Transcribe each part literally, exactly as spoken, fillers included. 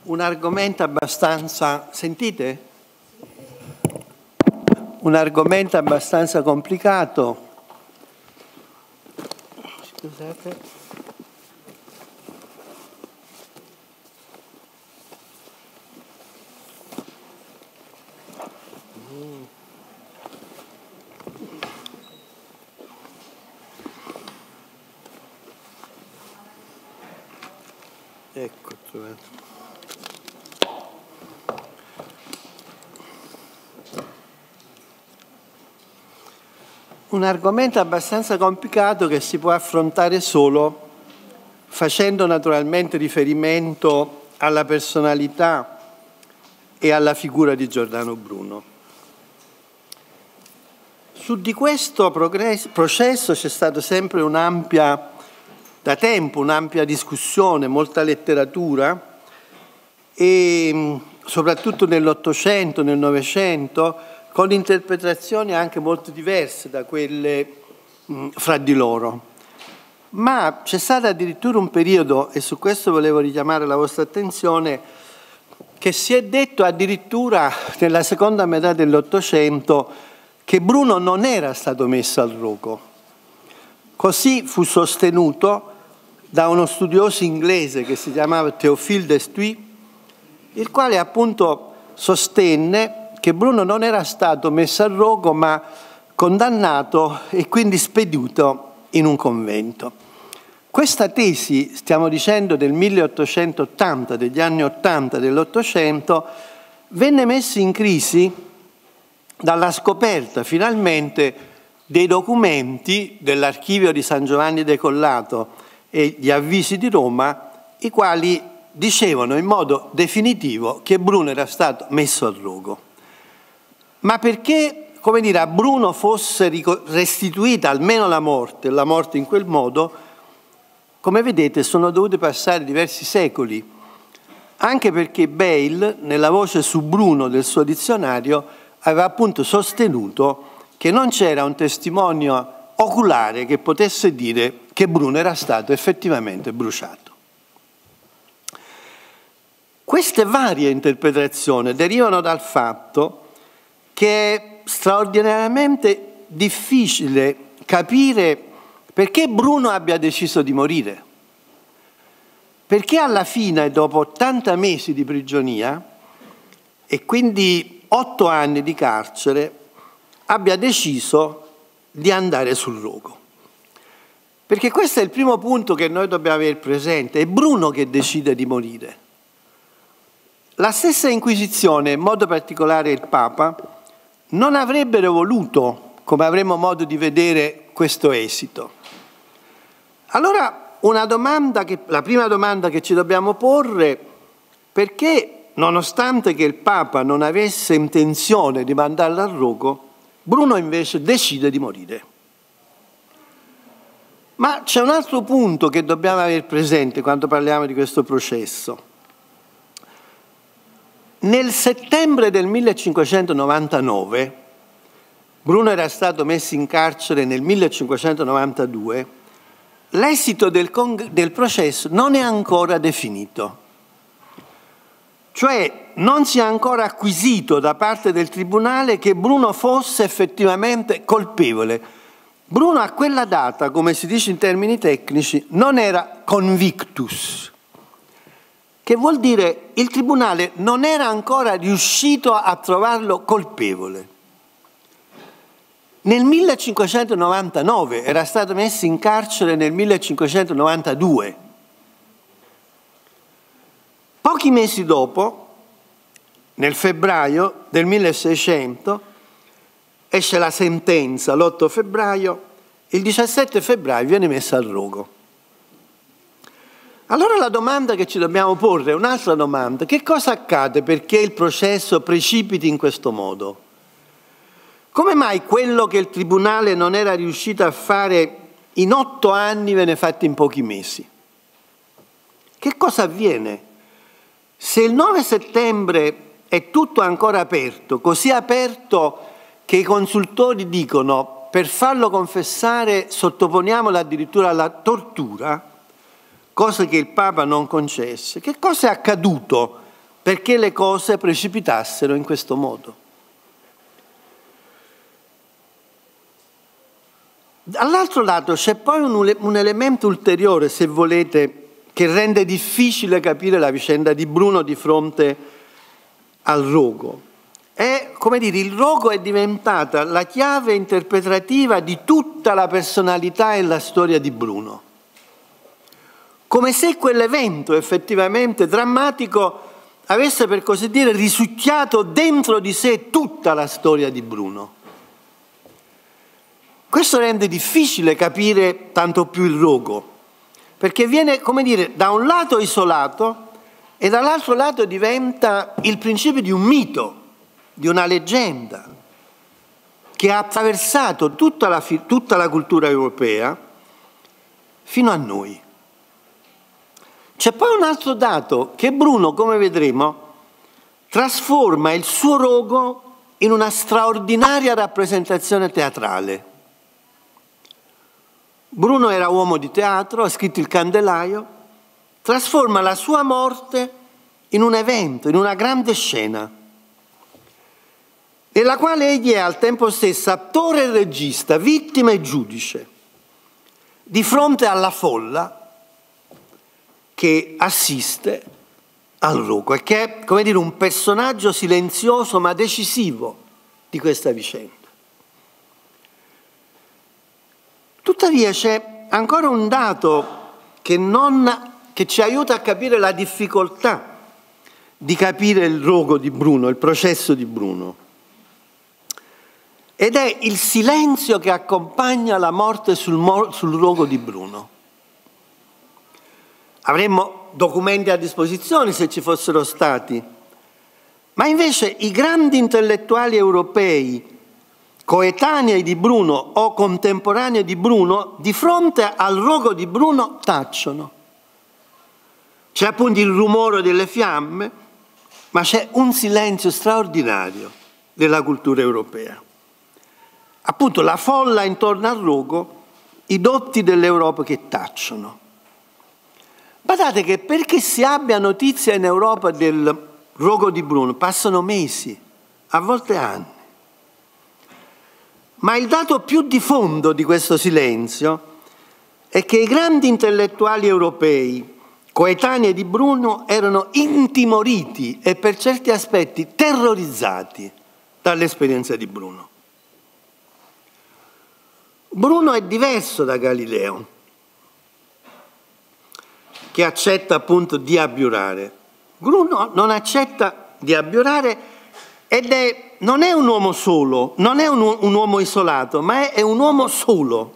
un argomento abbastanza, sentite? Un argomento abbastanza complicato. Scusate. Ecco, trovato. Un argomento abbastanza complicato che si può affrontare solo facendo naturalmente riferimento alla personalità e alla figura di Giordano Bruno. Su di questo processo c'è stata sempre un'ampia, da tempo, un'ampia discussione, molta letteratura e soprattutto nell'Ottocento, nel Novecento, con interpretazioni anche molto diverse da quelle mh, fra di loro. Ma c'è stato addirittura un periodo, e su questo volevo richiamare la vostra attenzione, che si è detto addirittura nella seconda metà dell'Ottocento che Bruno non era stato messo al rogo. Così fu sostenuto da uno studioso inglese che si chiamava Théophile Destuy, il quale appunto sostenne che Bruno non era stato messo al rogo ma condannato e quindi spedito in un convento. Questa tesi, stiamo dicendo del milleottocentottanta, degli anni ottanta dell'Ottocento, venne messa in crisi dalla scoperta finalmente dei documenti dell'archivio di San Giovanni de Collato e gli avvisi di Roma, i quali dicevano in modo definitivo che Bruno era stato messo al rogo. Ma perché, come dire, a Bruno fosse restituita almeno la morte, la morte in quel modo, come vedete sono dovuti passare diversi secoli, anche perché Bayle, nella voce su Bruno del suo dizionario, aveva appunto sostenuto che non c'era un testimonio oculare che potesse dire che Bruno era stato effettivamente bruciato. Queste varie interpretazioni derivano dal fatto che è straordinariamente difficile capire perché Bruno abbia deciso di morire. Perché alla fine, dopo ottanta mesi di prigionia e quindi otto anni di carcere, abbia deciso di andare sul rogo. Perché questo è il primo punto che noi dobbiamo avere presente, è Bruno che decide di morire. La stessa Inquisizione, in modo particolare il Papa, non avrebbero voluto, come avremo modo di vedere, questo esito. Allora, una domanda che, la prima domanda che ci dobbiamo porre, perché nonostante che il Papa non avesse intenzione di mandarlo al rogo, Bruno invece decide di morire. Ma c'è un altro punto che dobbiamo avere presente quando parliamo di questo processo. Nel settembre del millecinquecentonovantanove, Bruno era stato messo in carcere nel millecinquecentonovantadue, l'esito del, del processo non è ancora definito. Cioè non si è ancora acquisito da parte del tribunale che Bruno fosse effettivamente colpevole. Bruno a quella data, come si dice in termini tecnici, non era convictus, che vuol dire il tribunale non era ancora riuscito a trovarlo colpevole. Nel millecinquecentonovantanove era stato messo in carcere nel millecinquecentonovantadue. Pochi mesi dopo, nel febbraio del milleseicento, esce la sentenza l'otto febbraio, il diciassette febbraio viene messo al rogo. Allora la domanda che ci dobbiamo porre è un'altra domanda. Che cosa accade perché il processo precipiti in questo modo? Come mai quello che il tribunale non era riuscito a fare in otto anni viene fatto in pochi mesi? Che cosa avviene? Se il nove settembre è tutto ancora aperto, così aperto che i consultori dicono per farlo confessare sottoponiamolo addirittura alla tortura, cosa che il Papa non concesse, che cosa è accaduto perché le cose precipitassero in questo modo. Dall'altro lato c'è poi un, un elemento ulteriore, se volete, che rende difficile capire la vicenda di Bruno di fronte al rogo. È, come dire, il rogo è diventata la chiave interpretativa di tutta la personalità e la storia di Bruno. Come se quell'evento effettivamente drammatico avesse, per così dire, risucchiato dentro di sé tutta la storia di Bruno. Questo rende difficile capire tanto più il rogo, perché viene, come dire, da un lato isolato e dall'altro lato diventa il principio di un mito, di una leggenda, che ha attraversato tutta la, tutta la cultura europea fino a noi. C'è poi un altro dato, che Bruno, come vedremo, trasforma il suo rogo in una straordinaria rappresentazione teatrale. Bruno era uomo di teatro, ha scritto Il Candelaio, trasforma la sua morte in un evento, in una grande scena, nella quale egli è al tempo stesso attore e regista, vittima e giudice, di fronte alla folla che assiste al rogo e che è, come dire, un personaggio silenzioso ma decisivo di questa vicenda. Tuttavia c'è ancora un dato che, non, che ci aiuta a capire la difficoltà di capire il rogo di Bruno, il processo di Bruno. Ed è il silenzio che accompagna la morte sul, sul rogo di Bruno. Avremmo documenti a disposizione se ci fossero stati, ma invece i grandi intellettuali europei coetanei di Bruno o contemporanei di Bruno, di fronte al rogo di Bruno tacciono. C'è appunto il rumore delle fiamme, ma c'è un silenzio straordinario della cultura europea. Appunto la folla intorno al rogo, i dotti dell'Europa che tacciono. Badate che perché si abbia notizia in Europa del rogo di Bruno passano mesi, a volte anni. Ma il dato più di fondo di questo silenzio è che i grandi intellettuali europei, coetanei di Bruno, erano intimoriti e per certi aspetti terrorizzati dall'esperienza di Bruno. Bruno è diverso da Galileo, che accetta appunto di abiurare. Bruno non accetta di abiurare ed è, non è un uomo solo, non è un, un uomo isolato, ma è, è un uomo solo.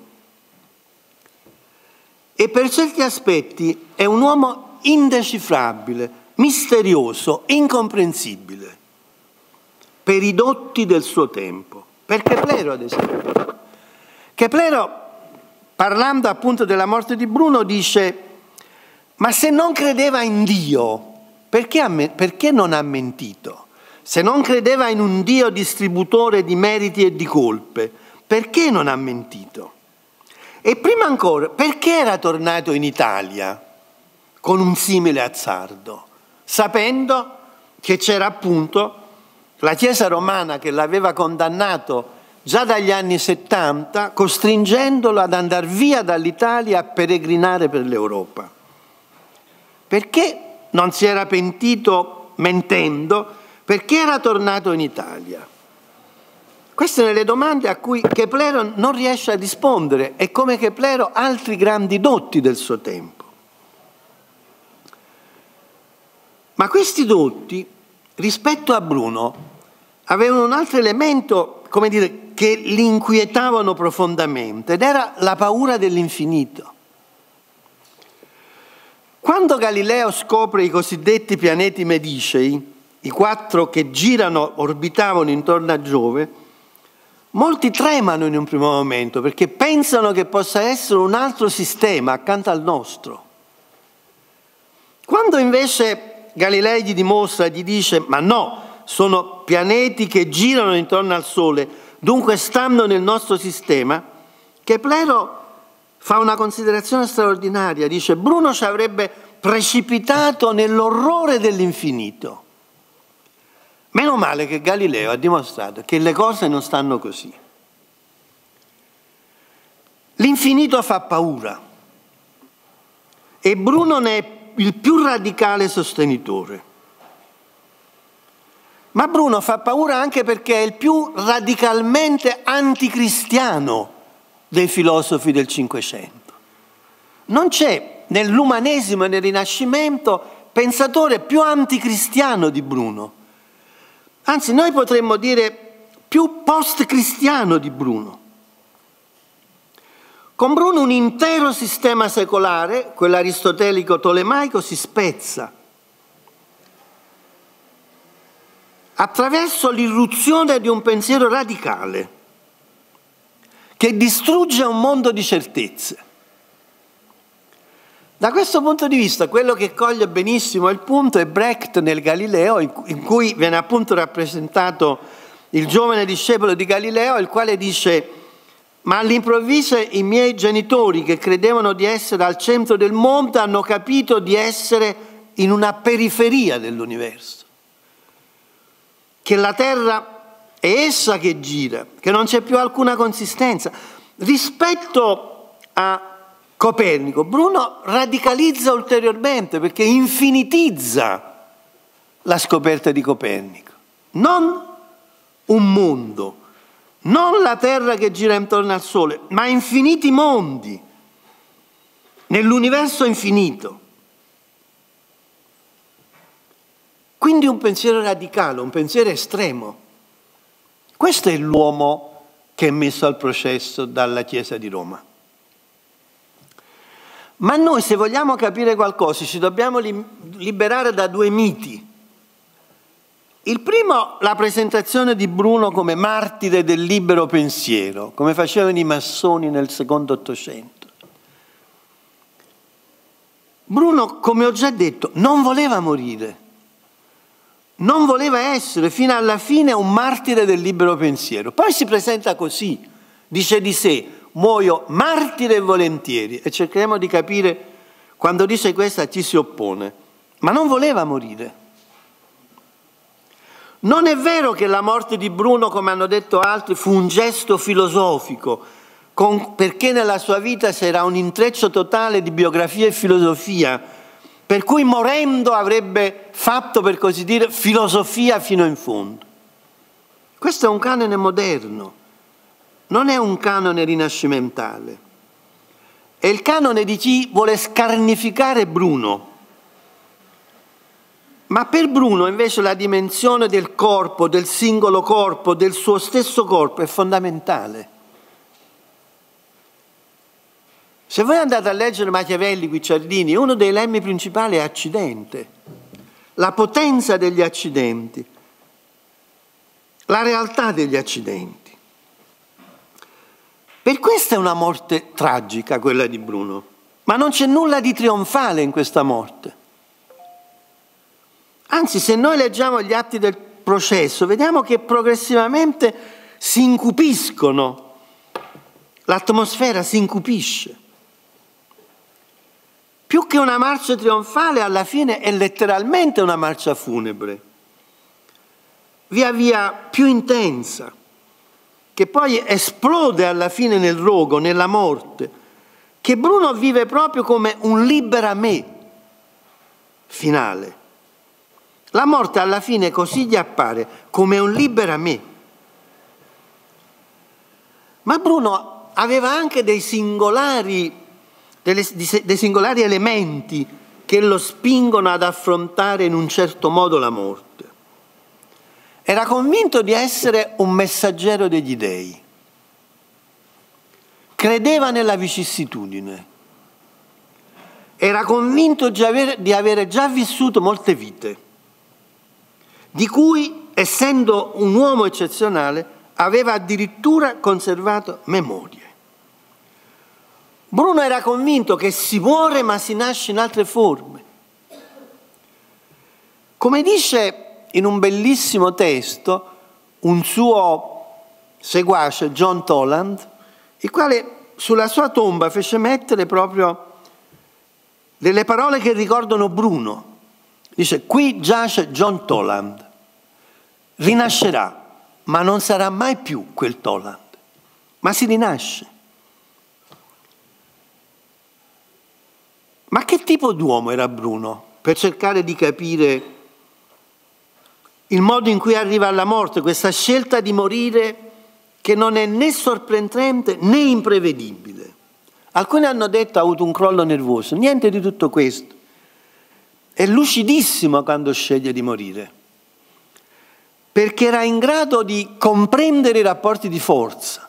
E per certi aspetti è un uomo indecifrabile, misterioso, incomprensibile, per i dotti del suo tempo. Per Keplero, ad esempio. Keplero, parlando appunto della morte di Bruno, dice: ma se non credeva in Dio, perché, ha, perché non ha mentito? Se non credeva in un Dio distributore di meriti e di colpe, perché non ha mentito? E prima ancora, perché era tornato in Italia con un simile azzardo, sapendo che c'era appunto la Chiesa romana che l'aveva condannato già dagli anni settanta, costringendolo ad andare via dall'Italia a peregrinare per l'Europa? Perché non si era pentito mentendo? Perché era tornato in Italia? Queste sono le domande a cui Keplero non riesce a rispondere, e come Keplero altri grandi dotti del suo tempo. Ma questi dotti, rispetto a Bruno, avevano un altro elemento, come dire, che li inquietavano profondamente, ed era la paura dell'infinito. Quando Galileo scopre i cosiddetti pianeti medicei, i quattro che girano, orbitavano intorno a Giove, molti tremano in un primo momento perché pensano che possa essere un altro sistema accanto al nostro. Quando invece Galileo gli dimostra, gli dice: ma no, sono pianeti che girano intorno al Sole, dunque stanno nel nostro sistema, Keplero fa una considerazione straordinaria. Dice: Bruno ci avrebbe precipitato nell'orrore dell'infinito. Meno male che Galileo ha dimostrato che le cose non stanno così. L'infinito fa paura e Bruno ne è il più radicale sostenitore. Ma Bruno fa paura anche perché è il più radicalmente anticristiano dei filosofi del Cinquecento. Non c'è nell'umanesimo e nel Rinascimento pensatore più anticristiano di Bruno. Anzi, noi potremmo dire più post-cristiano di Bruno. Con Bruno un intero sistema secolare, quello aristotelico-tolemaico, si spezza attraverso l'irruzione di un pensiero radicale che distrugge un mondo di certezze. Da questo punto di vista, quello che coglie benissimo il punto è Brecht nel Galileo, in cui viene appunto rappresentato il giovane discepolo di Galileo, il quale dice: ma all'improvviso i miei genitori, che credevano di essere al centro del mondo, hanno capito di essere in una periferia dell'universo, che la Terra è essa che gira, che non c'è più alcuna consistenza. Rispetto a Copernico, Bruno radicalizza ulteriormente perché infinitizza la scoperta di Copernico. Non un mondo, non la Terra che gira intorno al Sole, ma infiniti mondi nell'universo infinito. Quindi un pensiero radicale, un pensiero estremo. Questo è l'uomo che è messo al processo dalla Chiesa di Roma. Ma noi, se vogliamo capire qualcosa, ci dobbiamo liberare da due miti. Il primo, la presentazione di Bruno come martire del libero pensiero, come facevano i massoni nel secondo Ottocento. Bruno, come ho già detto, non voleva morire, non voleva essere fino alla fine un martire del libero pensiero. Poi si presenta così, dice di sé: muoio martire e volentieri. E cercheremo di capire, quando dice questo, a chi si oppone. Ma non voleva morire. Non è vero che la morte di Bruno, come hanno detto altri, fu un gesto filosofico, con, perché nella sua vita c'era un intreccio totale di biografia e filosofia, per cui morendo avrebbe fatto, per così dire, filosofia fino in fondo. Questo è un canone moderno, non è un canone rinascimentale. È il canone di chi vuole scarnificare Bruno. Ma per Bruno invece la dimensione del corpo, del singolo corpo, del suo stesso corpo è fondamentale. Se voi andate a leggere Machiavelli, Guicciardini, uno dei lemmi principali è accidente, la potenza degli accidenti, la realtà degli accidenti. Per questo è una morte tragica quella di Bruno, ma non c'è nulla di trionfale in questa morte. Anzi, se noi leggiamo gli atti del processo, vediamo che progressivamente si incupiscono, l'atmosfera si incupisce. Più che una marcia trionfale, alla fine è letteralmente una marcia funebre, via via più intensa, che poi esplode alla fine nel rogo, nella morte, che Bruno vive proprio come un libera me finale. La morte alla fine così gli appare come un libera me. Ma Bruno aveva anche dei singolari, delle, dei singolari elementi che lo spingono ad affrontare in un certo modo la morte. Era convinto di essere un messaggero degli dèi. Credeva nella vicissitudine. Era convinto di avere, di avere già vissuto molte vite, di cui, essendo un uomo eccezionale, aveva addirittura conservato memorie. Bruno era convinto che si muore ma si nasce in altre forme. Come dice in un bellissimo testo un suo seguace, John Toland, il quale sulla sua tomba fece mettere proprio delle parole che ricordano Bruno. Dice: qui giace John Toland, rinascerà, ma non sarà mai più quel Toland, ma si rinasce. Ma che tipo d'uomo era Bruno? Per cercare di capire il modo in cui arriva alla morte, questa scelta di morire che non è né sorprendente né imprevedibile. Alcuni hanno detto ha avuto un crollo nervoso, niente di tutto questo. È lucidissimo quando sceglie di morire, perché era in grado di comprendere i rapporti di forza.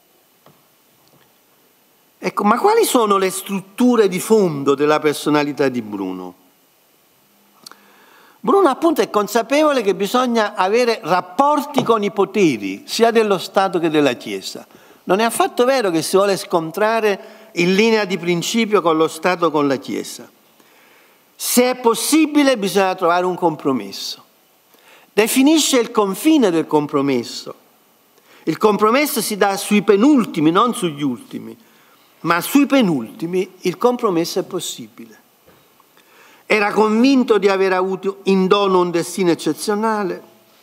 Ecco, ma quali sono le strutture di fondo della personalità di Bruno? Bruno appunto è consapevole che bisogna avere rapporti con i poteri, sia dello Stato che della Chiesa. Non è affatto vero che si vuole scontrare in linea di principio con lo Stato o con la Chiesa. Se è possibile bisogna trovare un compromesso. Definisce il confine del compromesso. Il compromesso si dà sui penultimi, non sugli ultimi, ma sui penultimi il compromesso è possibile. Era convinto di aver avuto in dono un destino eccezionale.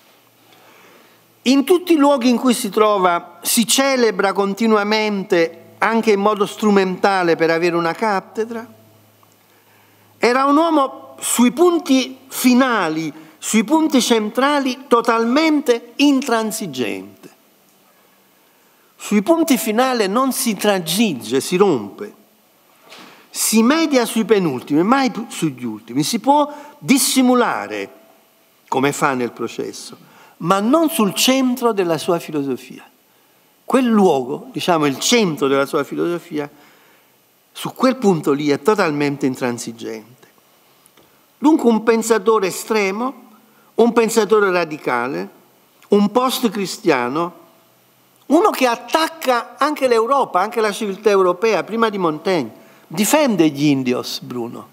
In tutti i luoghi in cui si trova si celebra continuamente, anche in modo strumentale, per avere una cattedra. Era un uomo sui punti finali, sui punti centrali, totalmente intransigente. Sui punti finali non si transigge, si rompe. Si media sui penultimi, mai sugli ultimi. Si può dissimulare, come fa nel processo, ma non sul centro della sua filosofia. Quel luogo, diciamo il centro della sua filosofia, su quel punto lì è totalmente intransigente. Dunque un pensatore estremo, un pensatore radicale, un post-cristiano, uno che attacca anche l'Europa, anche la civiltà europea, prima di Montaigne. Difende gli indios, Bruno,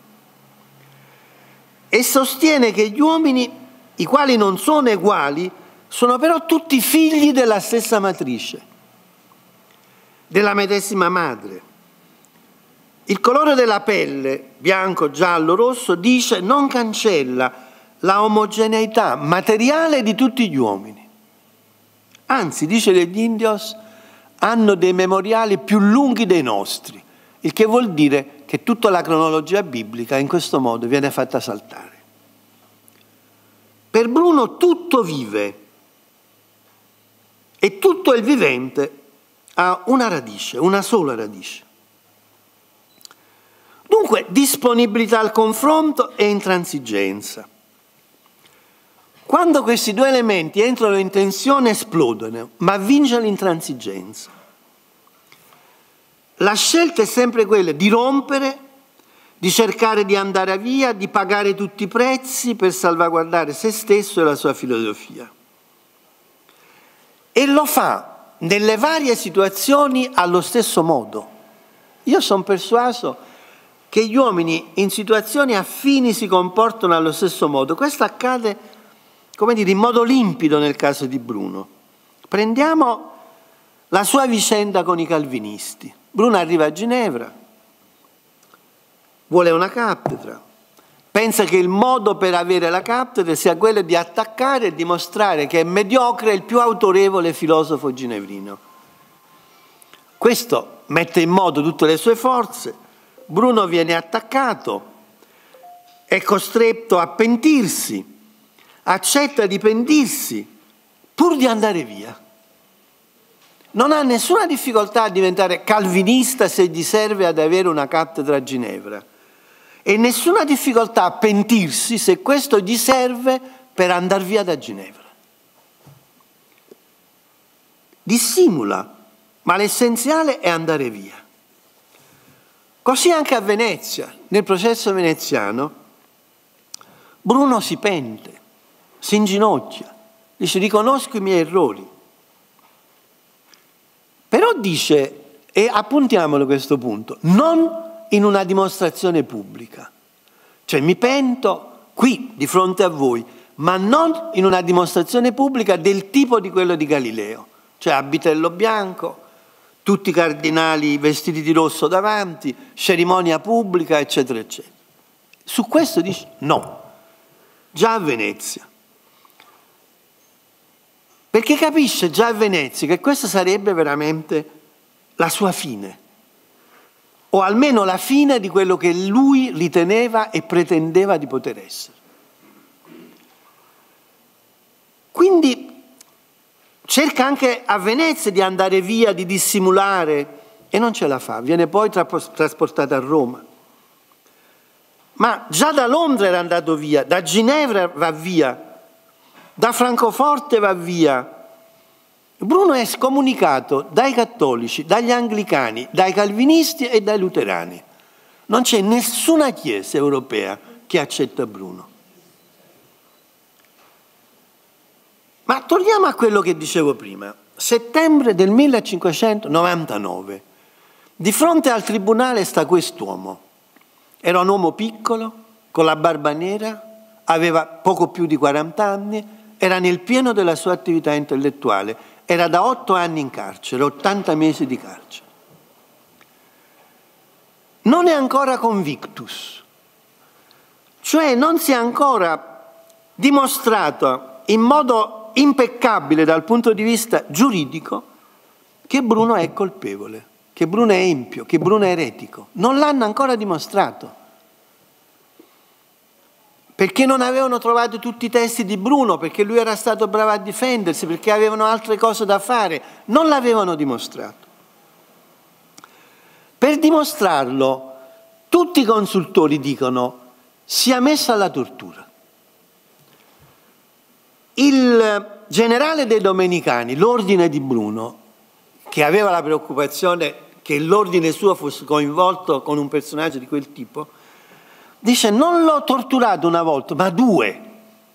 e sostiene che gli uomini, i quali non sono uguali, sono però tutti figli della stessa matrice, della medesima madre. Il colore della pelle, bianco, giallo, rosso, dice non cancella la omogeneità materiale di tutti gli uomini. Anzi, dice che gli indios hanno dei memoriali più lunghi dei nostri, il che vuol dire che tutta la cronologia biblica in questo modo viene fatta saltare. Per Bruno tutto vive e tutto il vivente ha una radice, una sola radice. Dunque, disponibilità al confronto e intransigenza. Quando questi due elementi entrano in tensione esplodono, ma vince l'intransigenza. La scelta è sempre quella di rompere, di cercare di andare via, di pagare tutti i prezzi per salvaguardare se stesso e la sua filosofia. E lo fa nelle varie situazioni allo stesso modo. Io sono persuaso che gli uomini in situazioni affini si comportano allo stesso modo. Questo accade, come dire, in modo limpido nel caso di Bruno. Prendiamo la sua vicenda con i calvinisti. Bruno arriva a Ginevra, vuole una cattedra, pensa che il modo per avere la cattedra sia quello di attaccare e dimostrare che è mediocre il più autorevole filosofo ginevrino. Questo mette in moto tutte le sue forze, Bruno viene attaccato, è costretto a pentirsi, accetta di pentirsi pur di andare via. Non ha nessuna difficoltà a diventare calvinista se gli serve ad avere una cattedra a Ginevra e nessuna difficoltà a pentirsi se questo gli serve per andare via da Ginevra. Dissimula, ma l'essenziale è andare via. Così anche a Venezia, nel processo veneziano, Bruno si pente, si inginocchia, dice riconosco i miei errori. Però dice, e appuntiamolo questo punto, non in una dimostrazione pubblica. Cioè mi pento qui, di fronte a voi, ma non in una dimostrazione pubblica del tipo di quello di Galileo. Cioè abitello bianco, tutti i cardinali vestiti di rosso davanti, cerimonia pubblica, eccetera, eccetera. Su questo dice no, già a Venezia. perché capisce già a Venezia che questa sarebbe veramente la sua fine, o almeno la fine di quello che lui riteneva e pretendeva di poter essere. Quindi cerca anche a Venezia di andare via, di dissimulare, e non ce la fa, viene poi tra- trasportato a Roma. Ma già da Londra era andato via, da Ginevra va via, da Francoforte va via. Bruno è scomunicato dai cattolici, dagli anglicani, dai calvinisti e dai luterani. Non c'è nessuna chiesa europea che accetta Bruno. Ma torniamo a quello che dicevo prima. Settembre del millecinquecentonovantanove. Di fronte al tribunale sta quest'uomo. Era un uomo piccolo, con la barba nera, aveva poco più di quaranta anni, era nel pieno della sua attività intellettuale, era da otto anni in carcere, ottanta mesi di carcere. Non è ancora convictus, cioè non si è ancora dimostrato in modo impeccabile dal punto di vista giuridico che Bruno è colpevole, che Bruno è empio, che Bruno è eretico. Non l'hanno ancora dimostrato. Perché non avevano trovato tutti i testi di Bruno, perché lui era stato bravo a difendersi, perché avevano altre cose da fare. Non l'avevano dimostrato. Per dimostrarlo, tutti i consultori dicono sia messa alla tortura. Il generale dei Domenicani, l'ordine di Bruno, che aveva la preoccupazione che l'ordine suo fosse coinvolto con un personaggio di quel tipo, dice non l'ho torturato una volta, ma due.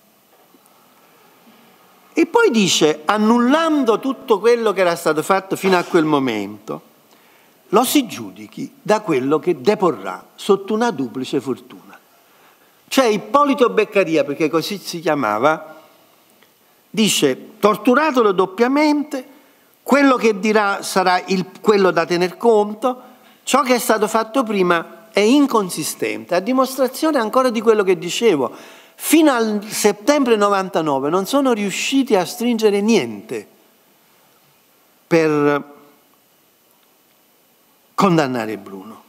E poi dice, annullando tutto quello che era stato fatto fino a quel momento, lo si giudichi da quello che deporrà sotto una duplice fortuna. Cioè Ippolito Beccaria, perché così si chiamava, dice, torturatelo doppiamente, quello che dirà sarà il, quello da tener conto, ciò che è stato fatto prima è inconsistente, a dimostrazione ancora di quello che dicevo. Fino al settembre novantanove non sono riusciti a stringere niente per condannare Bruno.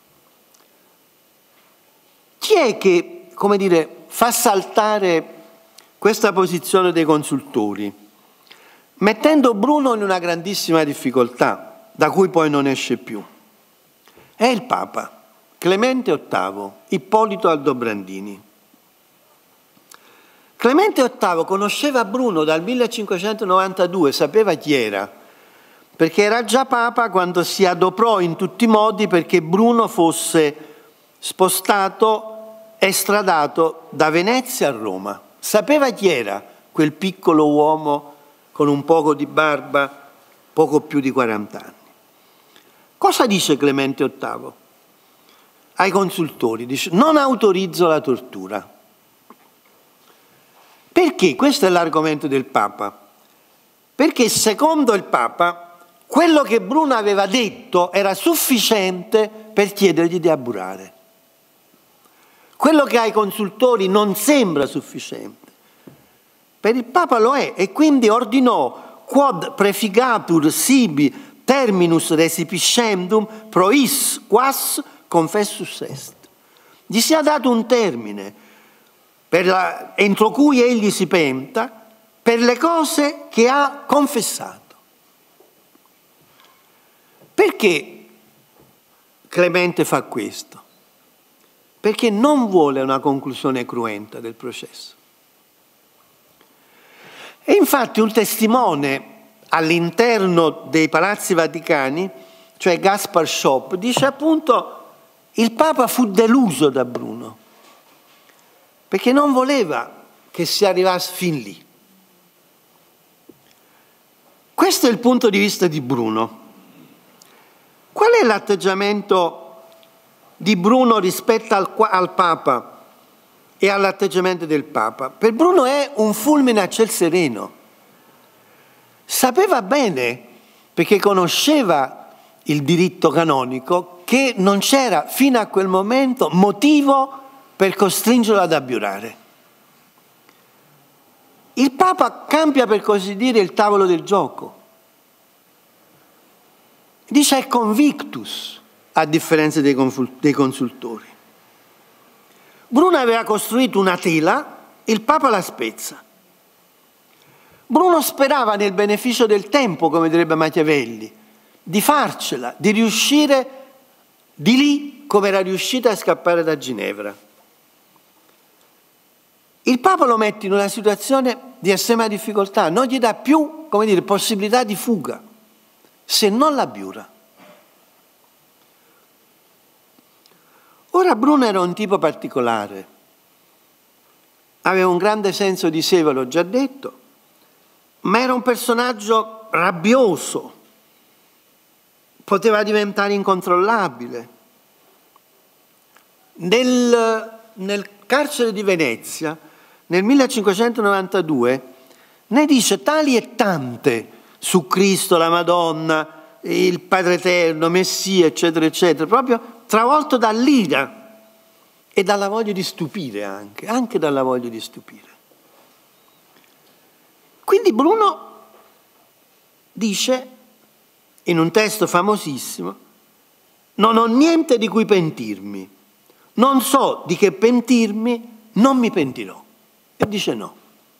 Chi è che, come dire, fa saltare questa posizione dei consultori, mettendo Bruno in una grandissima difficoltà, da cui poi non esce più? È il Papa, Clemente ottavo, Ippolito Aldobrandini. Clemente ottavo conosceva Bruno dal millecinquecentonovantadue, sapeva chi era, perché era già Papa quando si adoprò in tutti i modi perché Bruno fosse spostato, estradato da Venezia a Roma. Sapeva chi era quel piccolo uomo con un poco di barba, poco più di quaranta anni. Cosa dice Clemente ottavo? Ai consultori, dice, non autorizzo la tortura. Perché? Questo è l'argomento del Papa. Perché secondo il Papa quello che Bruno aveva detto era sufficiente per chiedergli di aburare. Quello che ai consultori non sembra sufficiente. Per il Papa lo è, e quindi ordinò quod prefigatur sibi terminus resipiscendum prois quas confessus est. Gli sia dato un termine per la, entro cui egli si penta per le cose che ha confessato. Perché Clemente fa questo? Perché non vuole una conclusione cruenta del processo. E infatti un testimone all'interno dei Palazzi Vaticani, cioè Gaspar Schopp, dice appunto il Papa fu deluso da Bruno, perché non voleva che si arrivasse fin lì. Questo è il punto di vista di Bruno. Qual è l'atteggiamento di Bruno rispetto al, al Papa e all'atteggiamento del Papa? Per Bruno è un fulmine a ciel sereno. Sapeva bene, perché conosceva il diritto canonico, che non c'era fino a quel momento motivo per costringerlo ad abiurare. il Papa cambia, per così dire, il tavolo del gioco. Dice è convictus, a differenza dei, dei consultori. Bruno aveva costruito una tela, il Papa la spezza. Bruno sperava nel beneficio del tempo, come direbbe Machiavelli, di farcela, di riuscire di lì come era riuscita a scappare da Ginevra. Il Papa lo mette in una situazione di estrema difficoltà, non gli dà più, come dire, possibilità di fuga, se non la biura. Ora Bruno era un tipo particolare, aveva un grande senso di sé, ve l'ho già detto, ma era un personaggio rabbioso, poteva diventare incontrollabile. Nel, nel carcere di Venezia, nel millecinquecentonovantadue, ne dice tali e tante su Cristo, la Madonna, il Padre Eterno, Messia, eccetera, eccetera, proprio travolto dall'ira e dalla voglia di stupire anche, anche dalla voglia di stupire. Quindi Bruno dice, in un testo famosissimo, non ho niente di cui pentirmi, non so di che pentirmi, non mi pentirò. E dice no.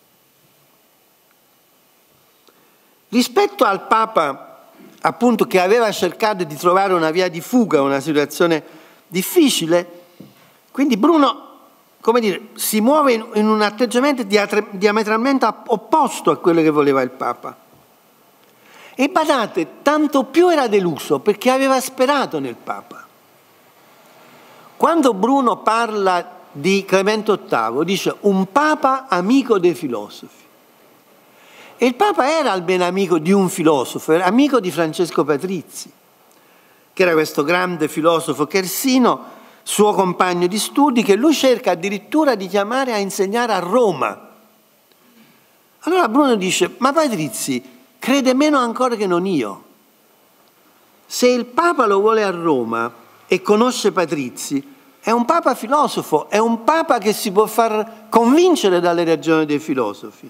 Rispetto al Papa, appunto, che aveva cercato di trovare una via di fuga a una situazione difficile, quindi Bruno, come dire, si muove in, in un atteggiamento diametralmente opposto a quello che voleva il Papa. E badate, tanto più era deluso perché aveva sperato nel Papa. Quando Bruno parla di Clemente ottavo, dice un Papa amico dei filosofi. E il Papa era almeno amico di un filosofo, era amico di Francesco Patrizzi, che era questo grande filosofo chersino, suo compagno di studi, che lui cerca addirittura di chiamare a insegnare a Roma. Allora Bruno dice, ma Patrizzi crede meno ancora che non io. Se il Papa lo vuole a Roma e conosce Patrizzi, è un Papa filosofo, è un Papa che si può far convincere dalle ragioni dei filosofi.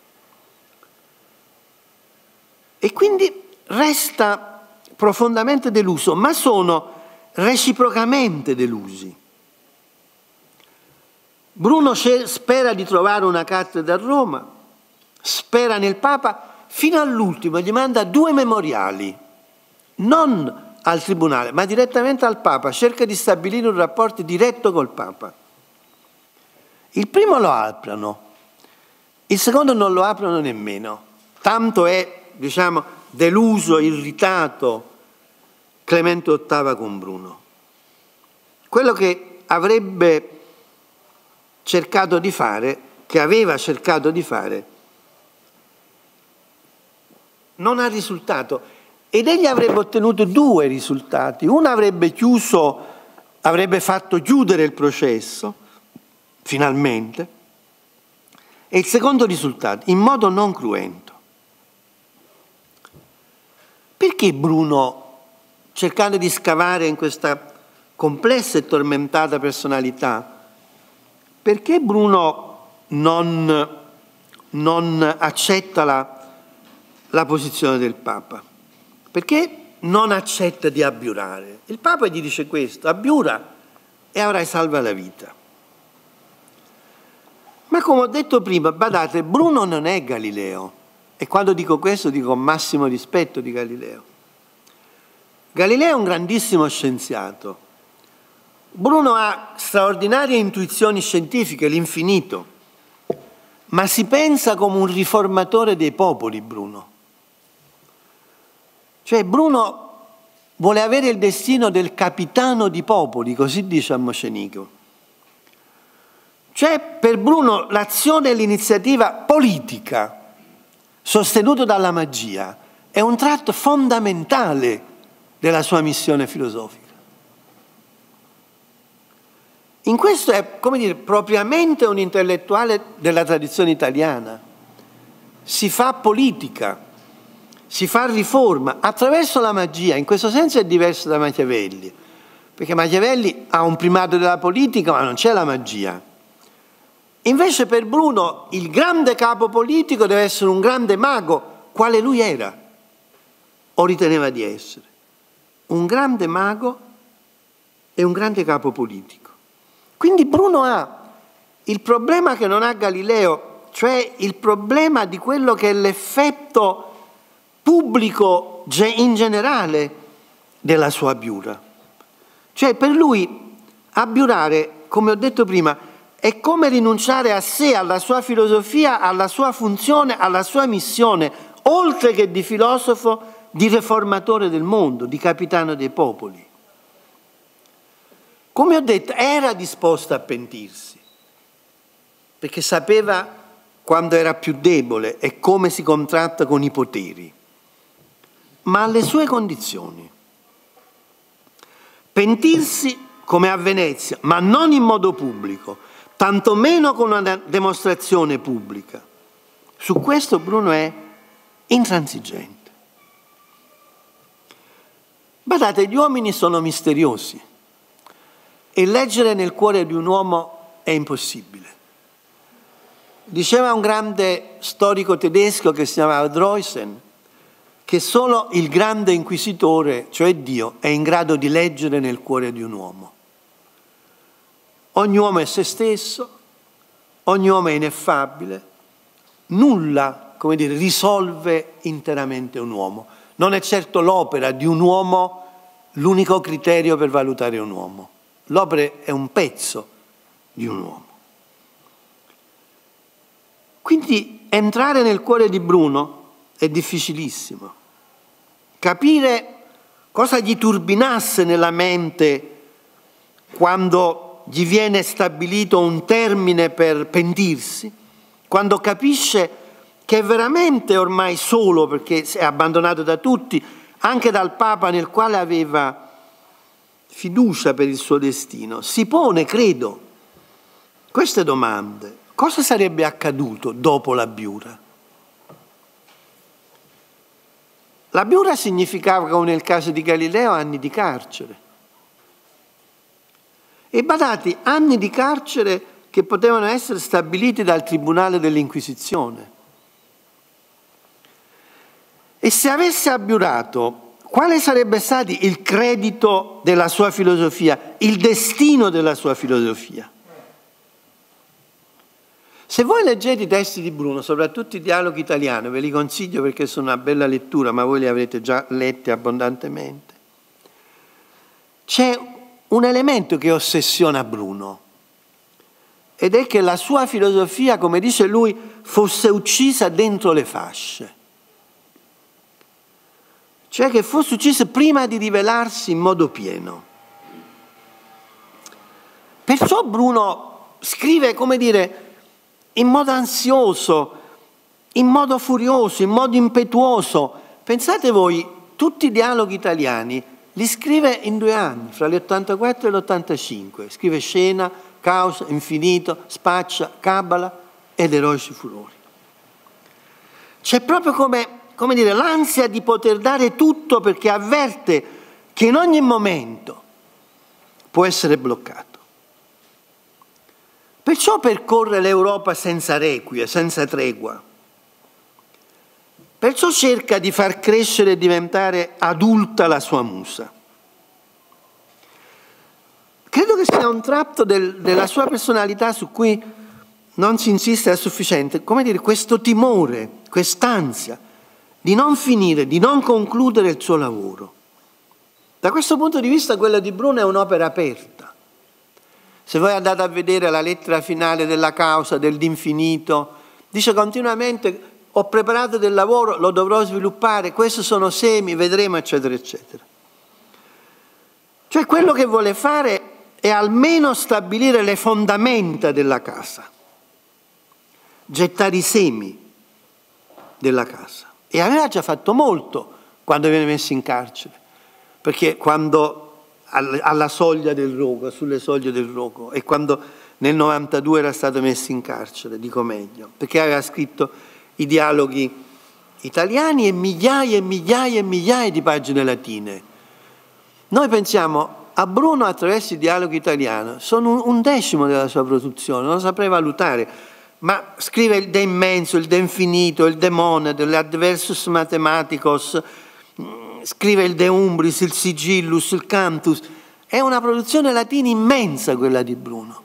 E quindi resta profondamente deluso, ma sono reciprocamente delusi. Bruno spera di trovare una cattedra a Roma, spera nel Papa, fino all'ultimo gli manda due memoriali, non al tribunale, ma direttamente al Papa, cerca di stabilire un rapporto diretto col Papa. Il primo lo aprono, il secondo non lo aprono nemmeno, tanto è, diciamo, deluso, irritato Clemente ottavo con Bruno. Quello che avrebbe cercato di fare, che aveva cercato di fare, non ha risultato. Ed egli avrebbe ottenuto due risultati. Uno avrebbe chiuso, avrebbe fatto chiudere il processo, finalmente, e il secondo risultato, in modo non cruento. Perché Bruno, cercando di scavare in questa complessa e tormentata personalità, perché Bruno non, non accetta la, la posizione del Papa? Perché non accetta di abbiurare? Il Papa gli dice questo, abbiura e avrai salva la vita. Ma come ho detto prima, badate, Bruno non è Galileo. E quando dico questo dico massimo rispetto di Galileo. Galileo è un grandissimo scienziato. Bruno ha straordinarie intuizioni scientifiche, l'infinito, ma si pensa come un riformatore dei popoli, Bruno. Cioè Bruno vuole avere il destino del capitano di popoli, così dice a Mocenigo. Cioè per Bruno l'azione e l'iniziativa politica sostenuto dalla magia è un tratto fondamentale della sua missione filosofica. In questo è, come dire, propriamente un intellettuale della tradizione italiana. Si fa politica, si fa riforma attraverso la magia. In questo senso è diverso da Machiavelli, perché Machiavelli ha un primato della politica, ma non c'è la magia. Invece per Bruno il grande capo politico deve essere un grande mago, quale lui era, o riteneva di essere. Un grande mago e un grande capo politico. Quindi Bruno ha il problema che non ha Galileo, cioè il problema di quello che è l'effetto pubblico in generale della sua abbiura. Cioè per lui abbiurare, come ho detto prima, è come rinunciare a sé, alla sua filosofia, alla sua funzione, alla sua missione, oltre che di filosofo, di riformatore del mondo, di capitano dei popoli. Come ho detto, era disposto a pentirsi, perché sapeva quando era più debole e come si contratta con i poteri, ma alle sue condizioni. Pentirsi come a Venezia, ma non in modo pubblico, tantomeno con una dimostrazione pubblica. Su questo Bruno è intransigente. Badate, gli uomini sono misteriosi e leggere nel cuore di un uomo è impossibile. Diceva un grande storico tedesco che si chiamava Droysen che solo il grande inquisitore, cioè Dio, è in grado di leggere nel cuore di un uomo. Ogni uomo è se stesso, ogni uomo è ineffabile, nulla, come dire, risolve interamente un uomo. Non è certo l'opera di un uomo l'unico criterio per valutare un uomo. L'opera è un pezzo di un uomo. Quindi entrare nel cuore di Bruno è difficilissimo. Capire cosa gli turbinasse nella mente quando gli viene stabilito un termine per pentirsi, quando capisce che è veramente ormai solo perché è abbandonato da tutti, anche dal Papa nel quale aveva fiducia per il suo destino, si pone, credo, queste domande. Cosa sarebbe accaduto dopo l'abbiura? L'abbiura significava, come nel caso di Galileo, anni di carcere. E badate, anni di carcere che potevano essere stabiliti dal Tribunale dell'Inquisizione. E se avesse abbiurato, quale sarebbe stato il credito della sua filosofia, il destino della sua filosofia? Se voi leggete i testi di Bruno, soprattutto i dialoghi italiani, ve li consiglio perché sono una bella lettura, ma voi li avrete già letti abbondantemente, c'è un elemento che ossessiona Bruno, ed è che la sua filosofia, come dice lui, fosse uccisa dentro le fasce. Cioè che fosse uccisa prima di rivelarsi in modo pieno. Perciò Bruno scrive, come dire, in modo ansioso, in modo furioso, in modo impetuoso. Pensate voi, tutti i dialoghi italiani li scrive in due anni, fra l'ottantaquattro e l'ottantacinque. Scrive Scena, Causa, Infinito, Spaccia, Cabala ed Eroici Furori. C'è proprio come, come dire, l'ansia di poter dare tutto perché avverte che in ogni momento può essere bloccato. Perciò percorre l'Europa senza requie, senza tregua. Perciò cerca di far crescere e diventare adulta la sua musa. Credo che sia un tratto del, della sua personalità su cui non si insiste a sufficiente, come dire, questo timore, quest'ansia di non finire, di non concludere il suo lavoro. Da questo punto di vista quella di Bruno è un'opera aperta. Se voi andate a vedere la lettera finale della Causa, dell'infinito, dice continuamente ho preparato del lavoro, lo dovrò sviluppare, questi sono semi, vedremo, eccetera, eccetera. Cioè quello che vuole fare è almeno stabilire le fondamenta della casa, gettare i semi della casa. E aveva già fatto molto quando viene messo in carcere, perché quando alla soglia del rogo, sulle soglie del rogo, e quando nel novantadue era stato messo in carcere, dico meglio, perché aveva scritto i dialoghi italiani e migliaia e migliaia e migliaia di pagine latine. Noi pensiamo, a Bruno attraverso il dialogo italiano sono un decimo della sua produzione, non lo saprei valutare, ma scrive il De immenso, il De infinito, il De monade, l'Adversus mathematicos, scrive il De umbris, il Sigillus, il Cantus. È una produzione latina immensa quella di Bruno.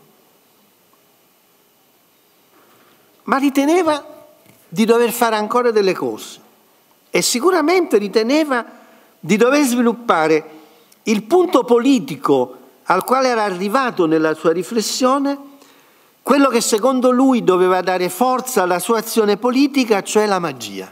Ma riteneva di dover fare ancora delle cose e sicuramente riteneva di dover sviluppare il punto politico al quale era arrivato nella sua riflessione, quello che secondo lui doveva dare forza alla sua azione politica, cioè la magia.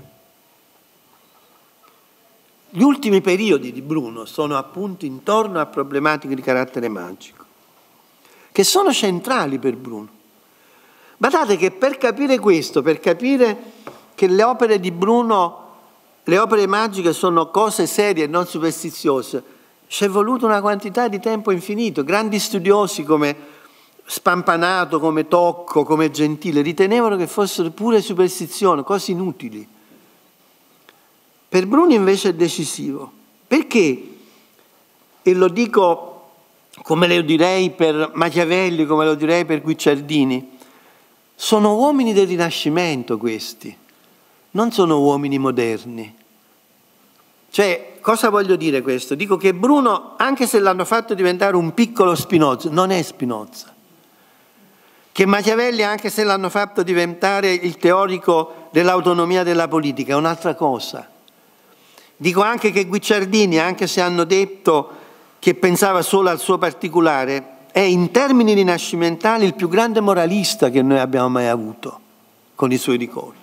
Gli ultimi periodi di Bruno sono appunto intorno a problematiche di carattere magico, che sono centrali per Bruno. Badate che per capire questo, per capire che le opere di Bruno, le opere magiche sono cose serie e non superstiziose, ci è voluto una quantità di tempo infinito. Grandi studiosi come Spampanato, come Tocco, come Gentile ritenevano che fossero pure superstizioni, cose inutili. Per Bruno invece è decisivo. Perché? E lo dico come lo direi per Machiavelli, come lo direi per Guicciardini. Sono uomini del Rinascimento questi, non sono uomini moderni. Cioè, cosa voglio dire questo? Dico che Bruno, anche se l'hanno fatto diventare un piccolo Spinoza, non è Spinoza. Che Machiavelli, anche se l'hanno fatto diventare il teorico dell'autonomia della politica, è un'altra cosa. Dico anche che Guicciardini, anche se hanno detto che pensava solo al suo particolare, è in termini rinascimentali il più grande moralista che noi abbiamo mai avuto, con i suoi ricordi.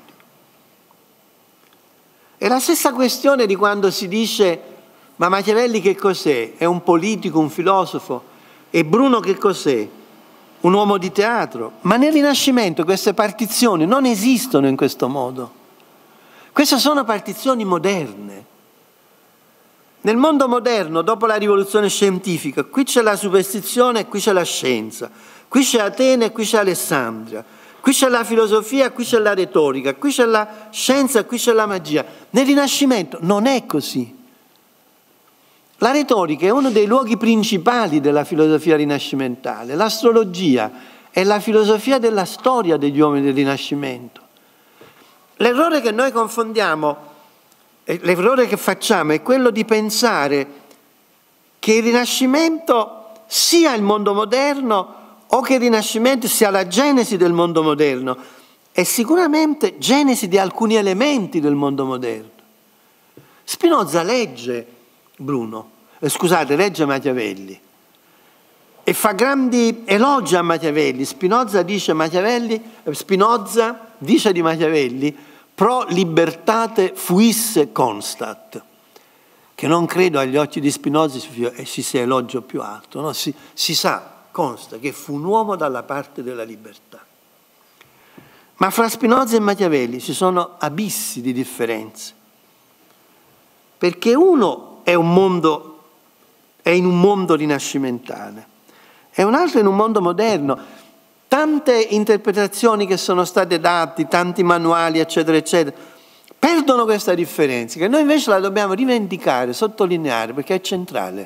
È la stessa questione di quando si dice ma Machiavelli che cos'è? È un politico, un filosofo? E Bruno che cos'è? Un uomo di teatro? Ma nel Rinascimento queste partizioni non esistono in questo modo. Queste sono partizioni moderne. Nel mondo moderno, dopo la rivoluzione scientifica, qui c'è la superstizione e qui c'è la scienza, qui c'è Atene e qui c'è Alessandria, qui c'è la filosofia, qui c'è la retorica, qui c'è la scienza e qui c'è la magia. Nel Rinascimento non è così. La retorica è uno dei luoghi principali della filosofia rinascimentale. L'astrologia è la filosofia della storia degli uomini del Rinascimento. L'errore che noi confondiamo, l'errore che facciamo è quello di pensare che il Rinascimento sia il mondo moderno o che il Rinascimento sia la genesi del mondo moderno. È sicuramente genesi di alcuni elementi del mondo moderno. Spinoza legge Bruno, eh, scusate, legge Machiavelli e fa grandi elogi a Machiavelli. Spinoza dice, Machiavelli, Spinoza dice di Machiavelli pro libertate fuisse constat, che non credo agli occhi di Spinoza ci sia elogio più alto, no? si, si sa, consta che fu un uomo dalla parte della libertà. Ma fra Spinoza e Machiavelli ci sono abissi di differenze, perché uno è un mondo, è in un mondo rinascimentale e un altro in un mondo moderno. Tante interpretazioni che sono state date, tanti manuali, eccetera, eccetera, perdono questa differenza, che noi invece la dobbiamo rivendicare, sottolineare, perché è centrale.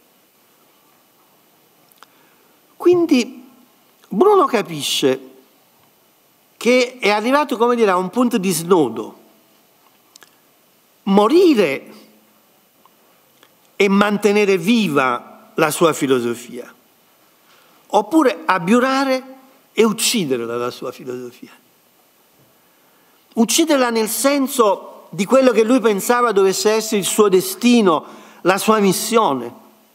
Quindi Bruno capisce che è arrivato, come dire, a un punto di snodo. Morire e mantenere viva la sua filosofia, oppure abiurare e ucciderla la sua filosofia. Ucciderla nel senso di quello che lui pensava dovesse essere il suo destino, la sua missione.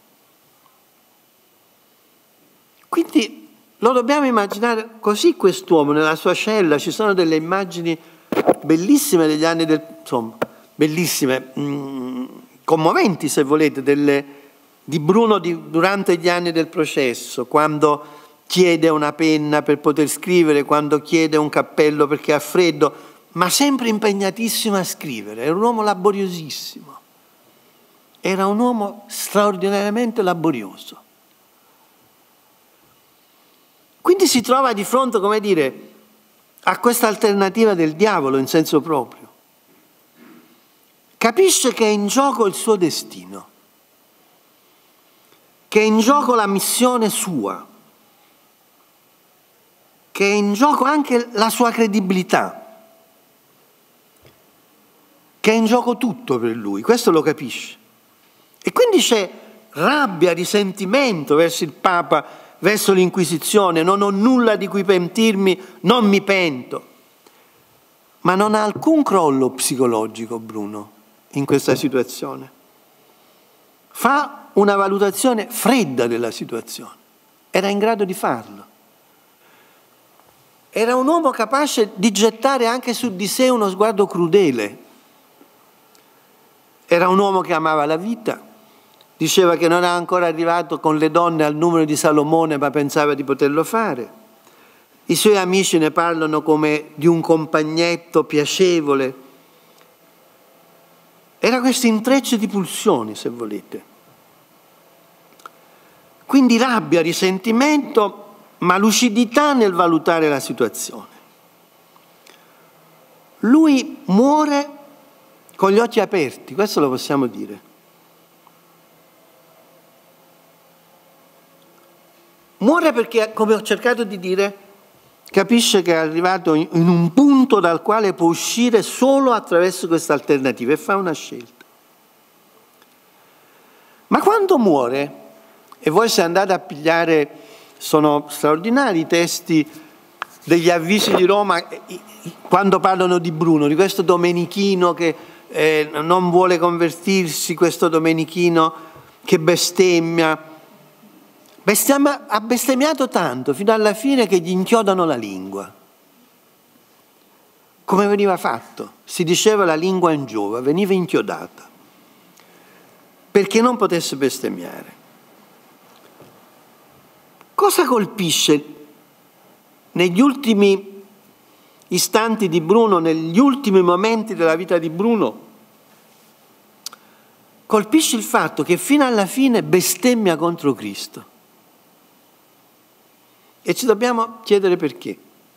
Quindi lo dobbiamo immaginare così quest'uomo nella sua cella. Ci sono delle immagini bellissime degli anni del, insomma, bellissime, mh, commoventi se volete, delle, di Bruno di, durante gli anni del processo, quando chiede una penna per poter scrivere, quando chiede un cappello perché ha freddo, ma sempre impegnatissimo a scrivere. Era un uomo laboriosissimo, era un uomo straordinariamente laborioso. Quindi si trova di fronte, come dire, a questa alternativa del diavolo in senso proprio. Capisce che è in gioco il suo destino, che è in gioco la missione sua, che è in gioco anche la sua credibilità, che è in gioco tutto per lui, questo lo capisce. E quindi c'è rabbia, risentimento verso il Papa, verso l'Inquisizione, non ho nulla di cui pentirmi, non mi pento. Ma non ha alcun crollo psicologico Bruno in questa situazione. Fa una valutazione fredda della situazione, era in grado di farlo. Era un uomo capace di gettare anche su di sé uno sguardo crudele. Era un uomo che amava la vita, diceva che non era ancora arrivato con le donne al numero di Salomone, ma pensava di poterlo fare. I suoi amici ne parlano come di un compagnetto piacevole. Era questo intreccio di pulsioni, se volete. Quindi rabbia, risentimento, ma lucidità nel valutare la situazione. Lui muore con gli occhi aperti, questo lo possiamo dire. Muore perché, come ho cercato di dire, capisce che è arrivato in un punto dal quale può uscire solo attraverso questa alternativa e fa una scelta. Ma quando muore, e voi se andate a pigliare, sono straordinari i testi degli avvisi di Roma, quando parlano di Bruno, di questo domenichino che eh, non vuole convertirsi, questo domenichino che bestemmia. Bestemma, ha bestemmiato tanto fino alla fine che gli inchiodano la lingua. Come veniva fatto? Si diceva la lingua in giova, veniva inchiodata perché non potesse bestemmiare. Cosa colpisce negli ultimi istanti di Bruno, negli ultimi momenti della vita di Bruno? Colpisce il fatto che fino alla fine bestemmia contro Cristo. E ci dobbiamo chiedere perché.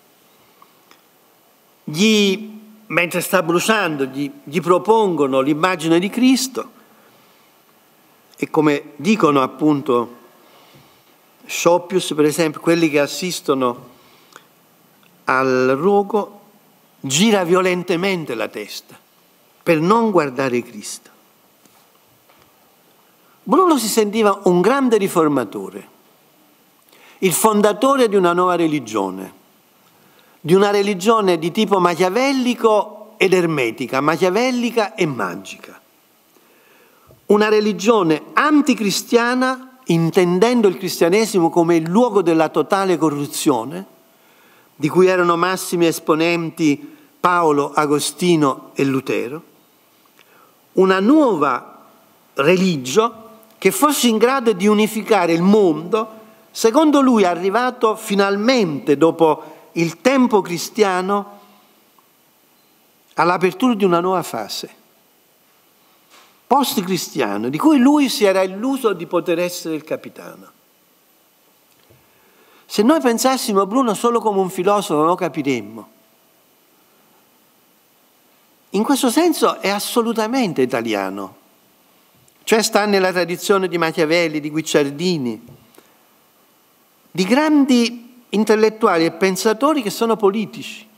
Gli, mentre sta bruciando, gli, gli propongono l'immagine di Cristo e come dicono appunto Scioppius, per esempio, quelli che assistono al rogo, gira violentemente la testa per non guardare Cristo. Bruno si sentiva un grande riformatore, il fondatore di una nuova religione, di una religione di tipo machiavellico ed ermetica, machiavellica e magica. Una religione anticristiana, intendendo il cristianesimo come il luogo della totale corruzione, di cui erano massimi esponenti Paolo, Agostino e Lutero, una nuova religio che fosse in grado di unificare il mondo. Secondo lui è arrivato finalmente, dopo il tempo cristiano, all'apertura di una nuova fase, post-cristiano, di cui lui si era illuso di poter essere il capitano. Se noi pensassimo a Bruno solo come un filosofo non lo capiremmo. In questo senso è assolutamente italiano, cioè sta nella tradizione di Machiavelli, di Guicciardini, di grandi intellettuali e pensatori che sono politici.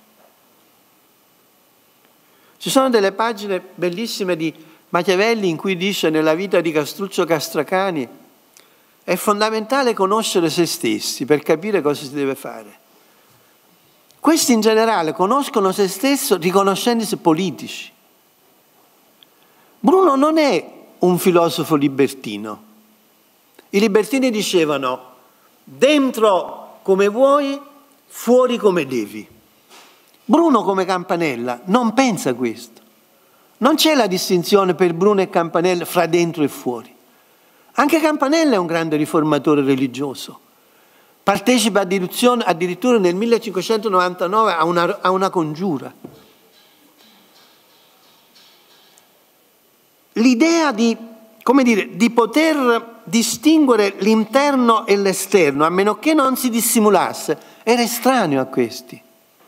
Ci sono delle pagine bellissime di Machiavelli in cui dice nella vita di Castruccio Castracani è fondamentale conoscere se stessi per capire cosa si deve fare. Questi in generale conoscono se stesso riconoscendosi politici. Bruno non è un filosofo libertino. I libertini dicevano dentro come vuoi, fuori come devi. Bruno come Campanella non pensa questo. Non c'è la distinzione per Bruno e Campanella fra dentro e fuori. Anche Campanella è un grande riformatore religioso. Partecipa addirittura nel millecinquecentonovantanove a una, a una congiura. L'idea di, come dire, di poter distinguere l'interno e l'esterno, a meno che non si dissimulasse, era estraneo a questi.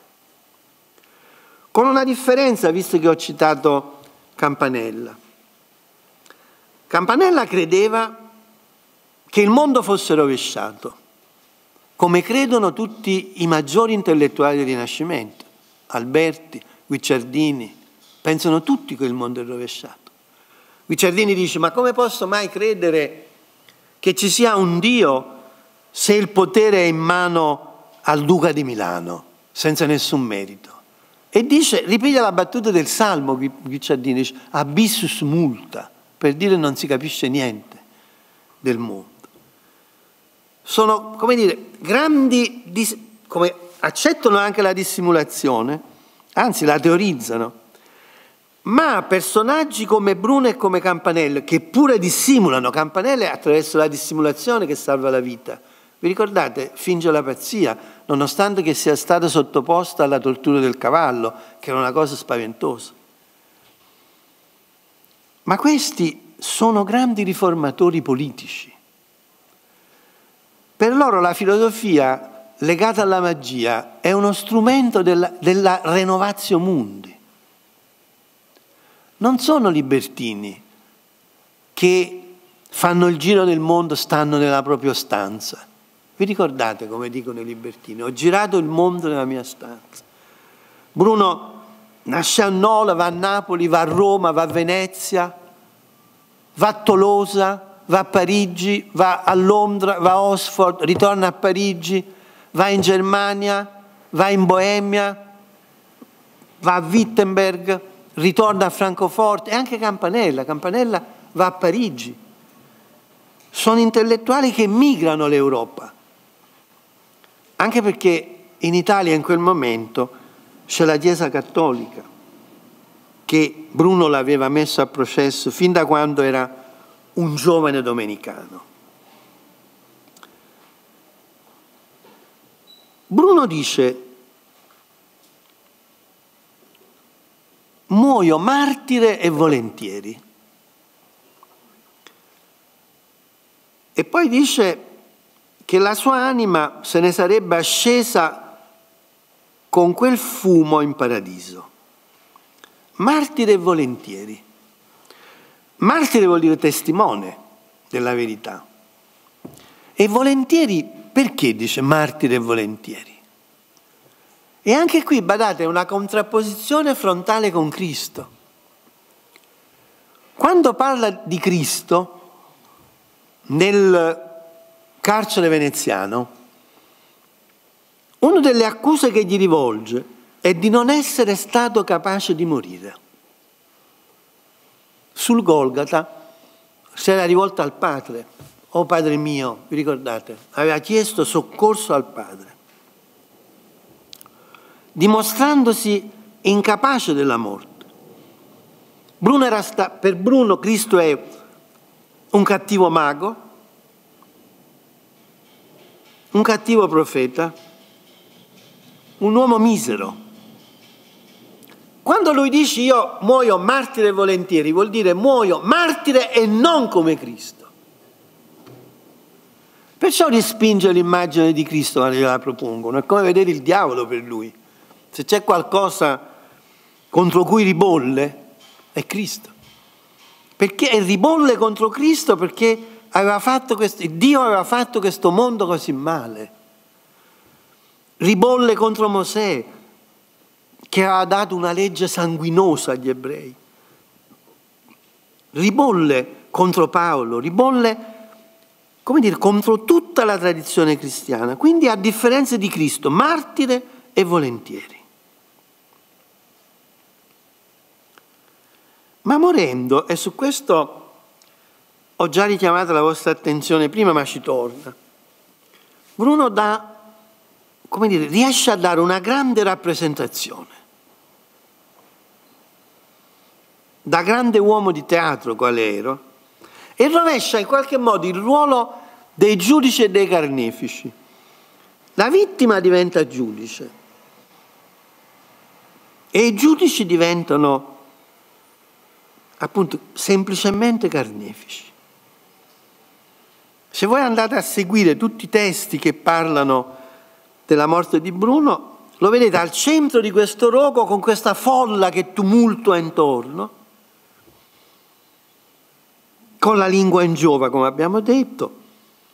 Con una differenza, visto che ho citato Campanella. Campanella credeva che il mondo fosse rovesciato, come credono tutti i maggiori intellettuali del Rinascimento, Alberti, Guicciardini, pensano tutti che il mondo è rovesciato. Guicciardini dice: ma come posso mai credere che ci sia un Dio se il potere è in mano al duca di Milano, senza nessun merito? E dice, ripiglia la battuta del Salmo, Guicciardini, dice abissus multa, per dire non si capisce niente del mondo. Sono, come dire, grandi, come accettano anche la dissimulazione, anzi la teorizzano, ma personaggi come Bruno e come Campanella, che pure dissimulano, Campanella è attraverso la dissimulazione che salva la vita. Vi ricordate? Finge la pazzia, nonostante che sia stata sottoposta alla tortura del cavallo, che era una cosa spaventosa. Ma questi sono grandi riformatori politici. Per loro la filosofia legata alla magia è uno strumento della, della renovatio mundi. Non sono libertini che fanno il giro del mondo, stanno nella propria stanza. Vi ricordate come dicono i libertini? Ho girato il mondo nella mia stanza. Bruno nasce a Nola, va a Napoli, va a Roma, va a Venezia, va a Tolosa, va a Parigi, va a Londra, va a Oxford, ritorna a Parigi, va in Germania, va in Boemia, va a Wittenberg, ritorna a Francoforte, e anche Campanella. Campanella va a Parigi. Sono intellettuali che migrano l'Europa. Anche perché in Italia in quel momento c'è la Chiesa Cattolica, che Bruno l'aveva messo a processo fin da quando era un giovane domenicano. Bruno dice: muoio martire e volentieri. E poi dice che la sua anima se ne sarebbe ascesa con quel fumo in paradiso. Martire e volentieri. Martire vuol dire testimone della verità. E volentieri, perché dice martire e volentieri? E anche qui, badate, è una contrapposizione frontale con Cristo. Quando parla di Cristo nel carcere veneziano, una delle accuse che gli rivolge è di non essere stato capace di morire. Sul Golgata si era rivolto al Padre: oh Padre mio, vi ricordate? Aveva chiesto soccorso al Padre, dimostrandosi incapace della morte. Bruno era sta- per Bruno Cristo è un cattivo mago, un cattivo profeta, un uomo misero. Quando lui dice io muoio martire volentieri, vuol dire muoio martire e non come Cristo. Perciò respinge l'immagine di Cristo quando gliela propongono. È come vedere il diavolo per lui. Se c'è qualcosa contro cui ribolle, è Cristo. Perché ribolle contro Cristo perché aveva fatto questo, Dio aveva fatto questo mondo così male. Ribolle contro Mosè, che aveva dato una legge sanguinosa agli ebrei. Ribolle contro Paolo, ribolle, come dire, contro tutta la tradizione cristiana. Quindi, a differenza di Cristo, martire e volentieri. Ma morendo, e su questo ho già richiamato la vostra attenzione prima, ma ci torna, Bruno dà, come dire, riesce a dare una grande rappresentazione. Da grande uomo di teatro quale ero, e rovescia in qualche modo il ruolo dei giudici e dei carnefici. La vittima diventa giudice e i giudici diventano appunto semplicemente carnefici. Se voi andate a seguire tutti i testi che parlano della morte di Bruno, lo vedete al centro di questo rogo con questa folla che tumultua intorno, con la lingua in giova, come abbiamo detto,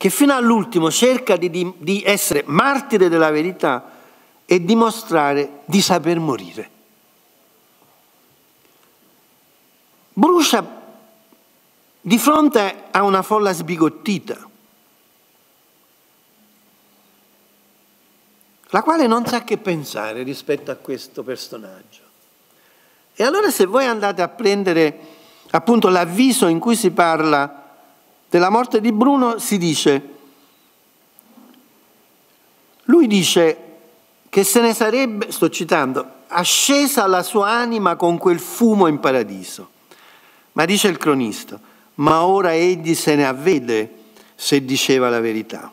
che fino all'ultimo cerca di, di, di essere martire della verità e dimostrare di saper morire. Brucia di fronte a una folla sbigottita, la quale non sa che pensare rispetto a questo personaggio. E allora se voi andate a prendere appunto l'avviso in cui si parla della morte di Bruno, si dice, lui dice che se ne sarebbe, sto citando, ascesa la sua anima con quel fumo in paradiso. Ma dice il cronista, ma ora egli se ne avvede se diceva la verità.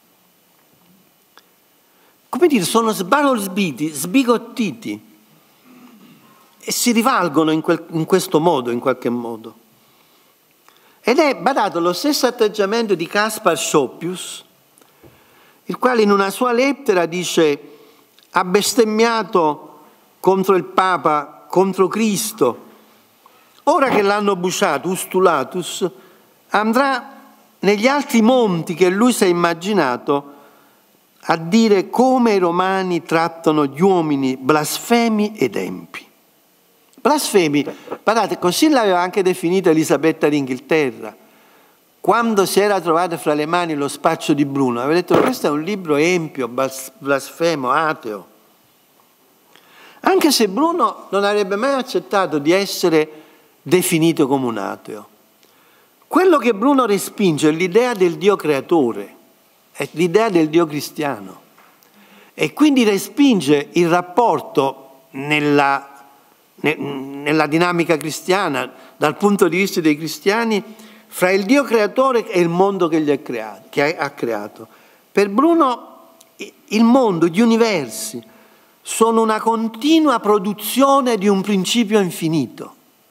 Come dire, sono sbalorditi, sbigottiti e si rivalgono in, quel, in questo modo, in qualche modo. Ed è, badate, lo stesso atteggiamento di Caspar Schopius, il quale in una sua lettera dice, ha bestemmiato contro il Papa, contro Cristo. Ora che l'hanno bruciato, Ustulatus, andrà negli altri monti che lui si è immaginato a dire come i romani trattano gli uomini blasfemi ed empi. Blasfemi, guardate, così l'aveva anche definita Elisabetta d'Inghilterra. Quando si era trovato fra le mani lo spaccio di Bruno, aveva detto questo è un libro empio, blasfemo, ateo. Anche se Bruno non avrebbe mai accettato di essere definito come un ateo. Quello che Bruno respinge è l'idea del Dio creatore, è l'idea del Dio cristiano. E quindi respinge il rapporto nella, nella dinamica cristiana, dal punto di vista dei cristiani, fra il Dio creatore e il mondo che, gli è creato, che ha creato. Per Bruno il mondo, gli universi, sono una continua produzione di un principio infinito,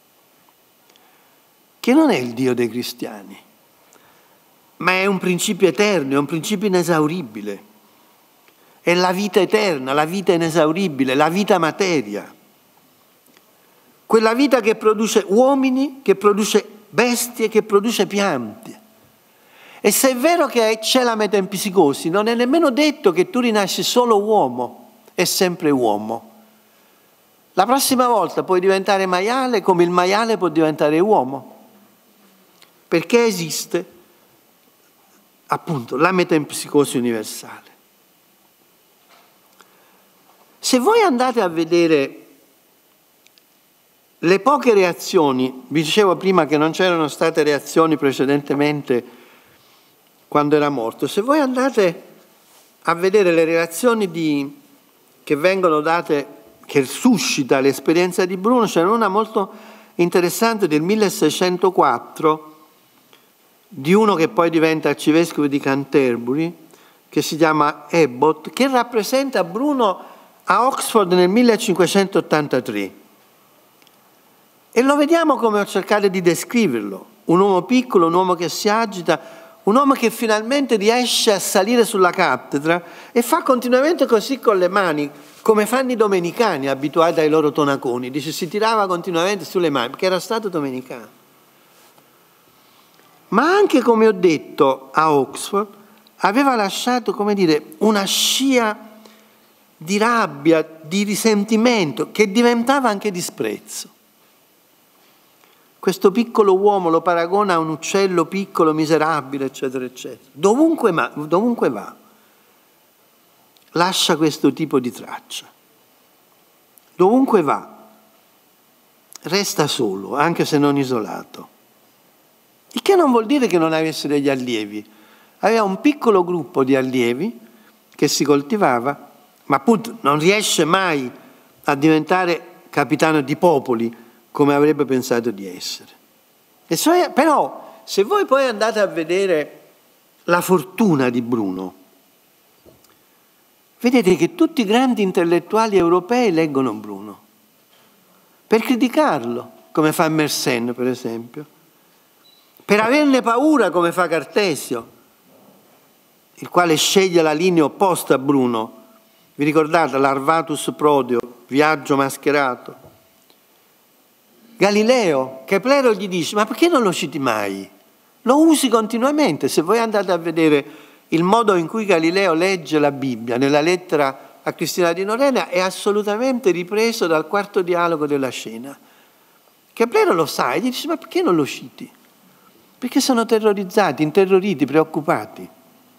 che non è il Dio dei cristiani, ma è un principio eterno, è un principio inesauribile. È la vita eterna, la vita inesauribile, la vita materia. Quella vita che produce uomini, che produce bestie, che produce piante. E se è vero che c'è la metempsicosi, non è nemmeno detto che tu rinasci solo uomo e sempre uomo. La prossima volta puoi diventare maiale come il maiale può diventare uomo. Perché esiste appunto la metempsicosi universale. Se voi andate a vedere le poche reazioni, vi dicevo prima che non c'erano state reazioni precedentemente quando era morto, se voi andate a vedere le reazioni di, che vengono date, che suscita l'esperienza di Bruno, c'è una molto interessante del milleseicentoquattro, di uno che poi diventa arcivescovo di Canterbury, che si chiama Abbott, che rappresenta Bruno a Oxford nel millecinquecentottantatré. E lo vediamo come ho cercato di descriverlo, un uomo piccolo, un uomo che si agita, un uomo che finalmente riesce a salire sulla cattedra e fa continuamente così con le mani, come fanno i domenicani abituati ai loro tonaconi. Dice, si tirava continuamente sulle mani, perché era stato domenicano. Ma anche, come ho detto, a Oxford aveva lasciato, come dire, una scia di rabbia, di risentimento, che diventava anche disprezzo. Questo piccolo uomo lo paragona a un uccello piccolo, miserabile, eccetera, eccetera. Dovunque, ma, dovunque va, lascia questo tipo di traccia. Dovunque va, resta solo, anche se non isolato. Il che non vuol dire che non avesse degli allievi. Aveva un piccolo gruppo di allievi che si coltivava, ma appunto non riesce mai a diventare capitano di popoli come avrebbe pensato di essere. E so, però, se voi poi andate a vedere la fortuna di Bruno, vedete che tutti i grandi intellettuali europei leggono Bruno per criticarlo, come fa Mersenne, per esempio, per averne paura, come fa Cartesio, il quale sceglie la linea opposta a Bruno. Vi ricordate l'Arvatus Prodio, viaggio mascherato? Galileo, Keplero gli dice, ma perché non lo citi mai? lo usi continuamente. Se voi andate a vedere il modo in cui Galileo legge la Bibbia nella lettera a Cristina di Norena è assolutamente ripreso dal quarto dialogo della scena. Keplero lo sa e gli dice: ma perché non lo citi? Perché sono terrorizzati, interroriti, preoccupati.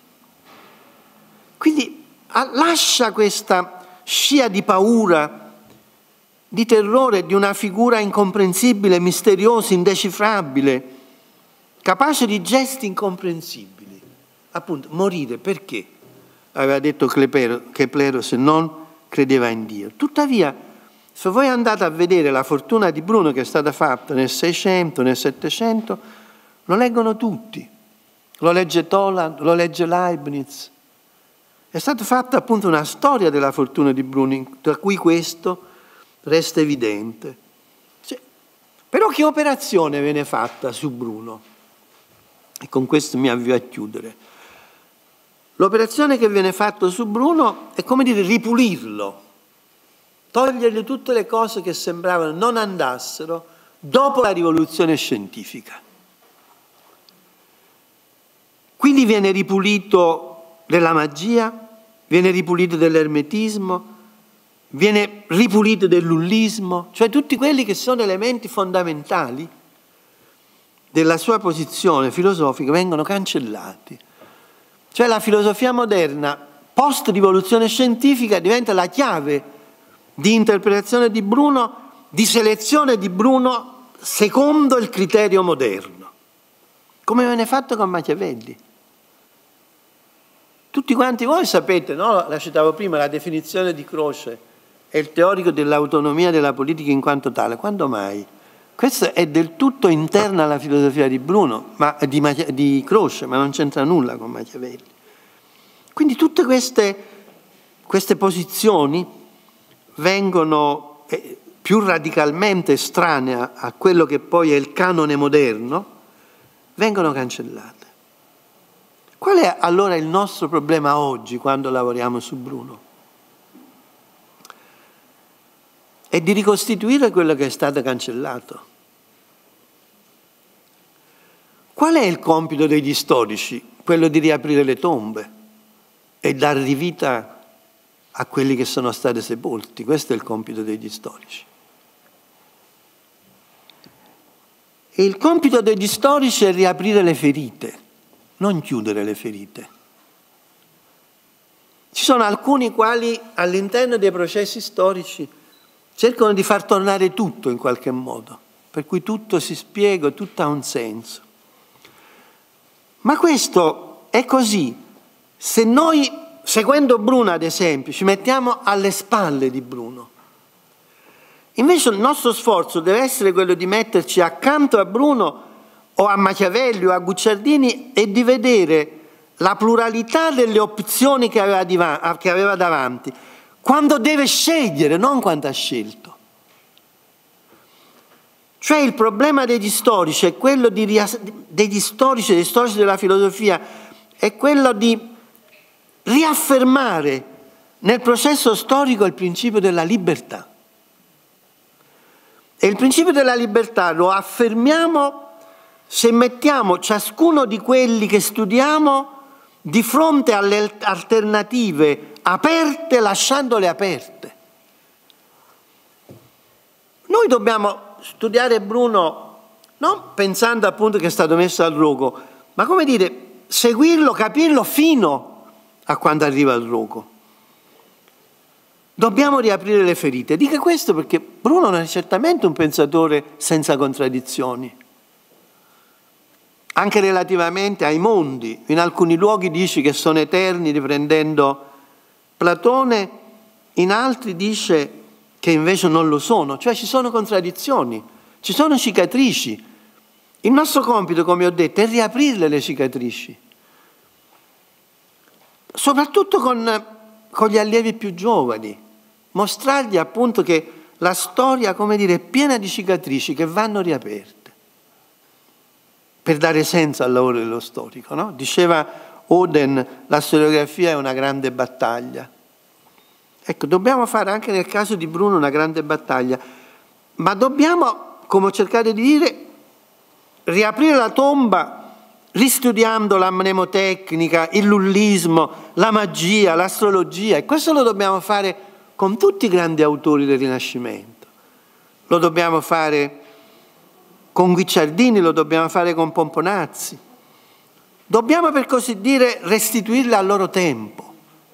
Quindi lascia questa scia di paura, di terrore di una figura incomprensibile, misteriosa, indecifrabile, capace di gesti incomprensibili. Appunto, morire perché? Aveva detto Keplero, se non credeva in Dio. Tuttavia, se voi andate a vedere la fortuna di Bruno che è stata fatta nel Seicento, nel Settecento, lo leggono tutti. Lo legge Toland, lo legge Leibniz. È stata fatta appunto una storia della fortuna di Bruno, tra cui questo resta evidente. Cioè, però che operazione viene fatta su Bruno? E con questo mi avvio a chiudere. L'operazione che viene fatta su Bruno è come dire ripulirlo, togliergli tutte le cose che sembravano non andassero dopo la rivoluzione scientifica. Quindi viene ripulito della magia, viene ripulito dell'ermetismo, viene ripulito del lullismo, cioè tutti quelli che sono elementi fondamentali della sua posizione filosofica vengono cancellati. Cioè la filosofia moderna post-rivoluzione scientifica diventa la chiave di interpretazione di Bruno, di selezione di Bruno secondo il criterio moderno, come viene fatto con Machiavelli. Tutti quanti voi sapete, no? La citavo prima, la definizione di Croce è il teorico dell'autonomia della politica in quanto tale. Quando mai? Questa è del tutto interna alla filosofia di Bruno, ma, di, di Croce, ma non c'entra nulla con Machiavelli. Quindi tutte queste, queste posizioni vengono eh, più radicalmente estranee a quello che poi è il canone moderno, vengono cancellate. Qual è allora il nostro problema oggi quando lavoriamo su Bruno? È di ricostituire quello che è stato cancellato. Qual è il compito degli storici? Quello di riaprire le tombe e dar vita a quelli che sono stati sepolti. Questo è il compito degli storici. E il compito degli storici è riaprire le ferite, non chiudere le ferite. Ci sono alcuni quali all'interno dei processi storici cercano di far tornare tutto in qualche modo, per cui tutto si spiega, tutto ha un senso. Ma questo è così se noi, seguendo Bruno ad esempio, ci mettiamo alle spalle di Bruno. Invece il nostro sforzo deve essere quello di metterci accanto a Bruno o a Machiavelli o a Guicciardini e di vedere la pluralità delle opzioni che aveva, diva- che aveva davanti, quando deve scegliere, non quando ha scelto. Cioè il problema degli storici è quello di rias- degli storici, degli storici della filosofia, è quello di riaffermare nel processo storico il principio della libertà. E il principio della libertà lo affermiamo se mettiamo ciascuno di quelli che studiamo di fronte alle alternative aperte, lasciandole aperte. Noi dobbiamo studiare Bruno non pensando appunto che è stato messo al rogo, ma come dire, seguirlo, capirlo fino a quando arriva al rogo. Dobbiamo riaprire le ferite. Dico questo perché Bruno non è certamente un pensatore senza contraddizioni. Anche relativamente ai mondi, in alcuni luoghi dice che sono eterni riprendendo Platone, in altri dice che invece non lo sono, cioè ci sono contraddizioni, ci sono cicatrici. Il nostro compito, come ho detto, è riaprirle le cicatrici, soprattutto con, con gli allievi più giovani, mostrargli appunto che la storia, come dire, è piena di cicatrici che vanno riaperte, per dare senso al lavoro dello storico, no? Diceva Oden, la storiografia è una grande battaglia. Ecco, dobbiamo fare anche nel caso di Bruno una grande battaglia, ma dobbiamo, come ho cercato di dire, riaprire la tomba ristudiando la mnemotecnica, il lullismo, la magia, l'astrologia, e questo lo dobbiamo fare con tutti i grandi autori del Rinascimento. Lo dobbiamo fare con Guicciardini, lo dobbiamo fare con Pomponazzi. Dobbiamo, per così dire, restituirle al loro tempo.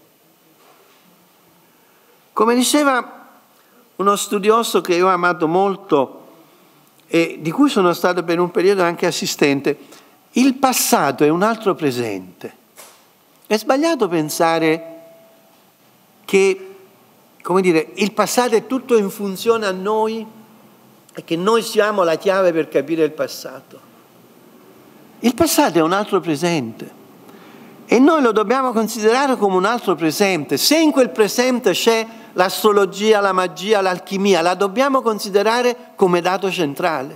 Come diceva uno studioso che io ho amato molto e di cui sono stato per un periodo anche assistente, il passato è un altro presente. È sbagliato pensare che, come dire, il passato è tutto in funzione a noi e che noi siamo la chiave per capire il passato. Il passato è un altro presente e noi lo dobbiamo considerare come un altro presente. Se in quel presente c'è l'astrologia, la magia, l'alchimia, la dobbiamo considerare come dato centrale.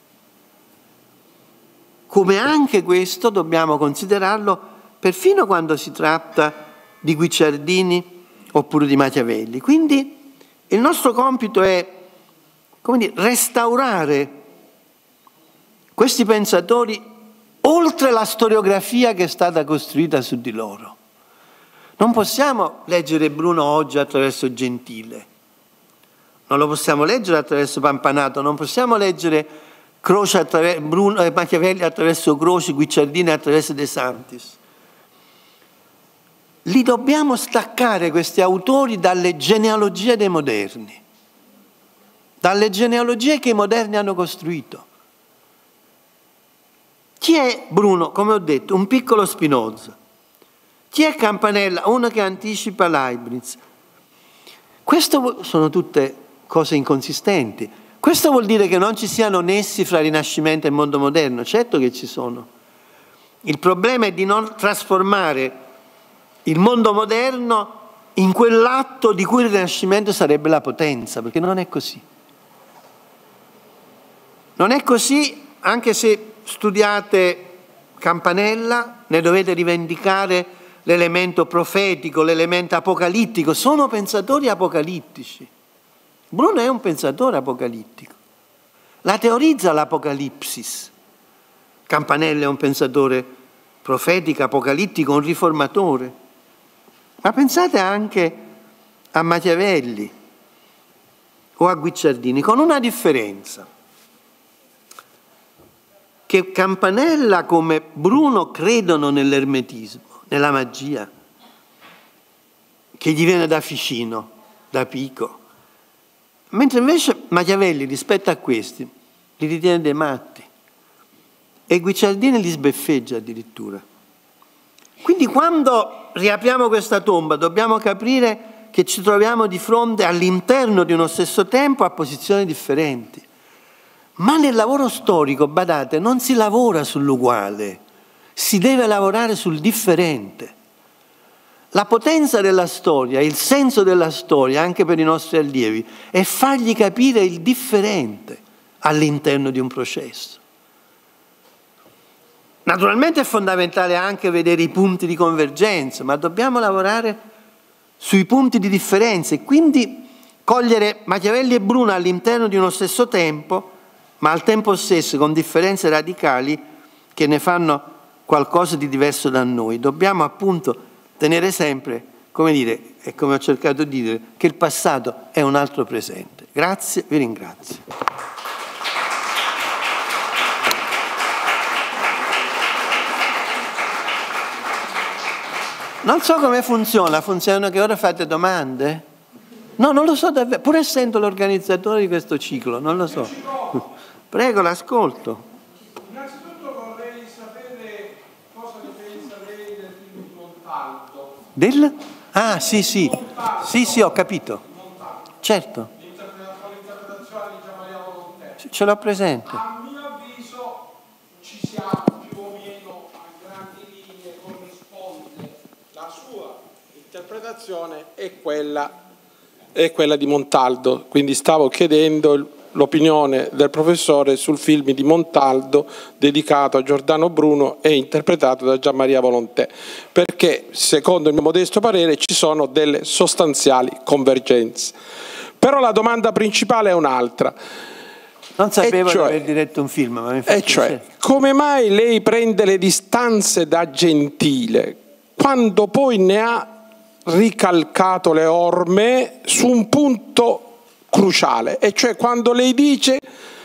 Come anche questo dobbiamo considerarlo perfino quando si tratta di Guicciardini oppure di Machiavelli. Quindi il nostro compito è, come dire, restaurare questi pensatori oltre la storiografia che è stata costruita su di loro. Non possiamo leggere Bruno oggi attraverso Gentile, non lo possiamo leggere attraverso Pampanato, non possiamo leggere Croce attraverso, Bruno, eh, Machiavelli attraverso Croce, Guicciardini attraverso De Santis. Li dobbiamo staccare questi autori dalle genealogie dei moderni, dalle genealogie che i moderni hanno costruito. Chi è Bruno? Come ho detto, un piccolo Spinoza. Chi è Campanella? Uno che anticipa Leibniz. Questo sono tutte cose inconsistenti. Questo vuol dire che non ci siano nessi fra Rinascimento e mondo moderno? Certo che ci sono. Il problema è di non trasformare il mondo moderno in quell'atto di cui il Rinascimento sarebbe la potenza, perché non è così. Non è così, anche se studiate Campanella, ne dovete rivendicare l'elemento profetico, l'elemento apocalittico. Sono pensatori apocalittici. Bruno è un pensatore apocalittico. La teorizza l'Apocalipsis. Campanella è un pensatore profetico, apocalittico, un riformatore. Ma pensate anche a Machiavelli o a Guicciardini, con una differenza. Che Campanella come Bruno credono nell'ermetismo, nella magia, che gli viene da Ficino, da Pico. Mentre invece Machiavelli rispetto a questi li ritiene dei matti e Guicciardini li sbeffeggia addirittura. Quindi quando riapriamo questa tomba dobbiamo capire che ci troviamo di fronte all'interno di uno stesso tempo a posizioni differenti. Ma nel lavoro storico, badate, non si lavora sull'uguale, si deve lavorare sul differente. La potenza della storia, il senso della storia, anche per i nostri allievi, è fargli capire il differente all'interno di un processo. Naturalmente è fondamentale anche vedere i punti di convergenza, ma dobbiamo lavorare sui punti di differenza e quindi cogliere Machiavelli e Bruno all'interno di uno stesso tempo, ma al tempo stesso con differenze radicali che ne fanno qualcosa di diverso da noi. Dobbiamo appunto tenere sempre, come dire, e come ho cercato di dire, che il passato è un altro presente. Grazie, vi ringrazio. Non so come funziona, funziona che ora fate domande? No, non lo so davvero, pur essendo l'organizzatore di questo ciclo, non lo so. Prego, l'ascolto. Innanzitutto vorrei sapere cosa ne pensa lei del film di Montaldo. Del? Ah, sì, sì. Montaldo. Sì, sì, ho capito. Montaldo. Certo. L'interpretazione di Gianmaria Volontè. Ce l'ho presente. A mio avviso ci siamo più o meno a grandi linee, corrisponde la sua interpretazione e quella, e quella di Montaldo. Quindi stavo chiedendo l'opinione del professore sul film di Montaldo dedicato a Giordano Bruno e interpretato da Gianmaria Volontè, perché secondo il mio modesto parere ci sono delle sostanziali convergenze. Però la domanda principale è un'altra. Non sapevo cioè, di aver diretto un film, ma mi fa E cioè, piacere. come mai lei prende le distanze da Gentile quando poi ne ha ricalcato le orme su un punto cruciale, e cioè quando lei dice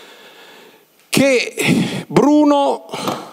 che Bruno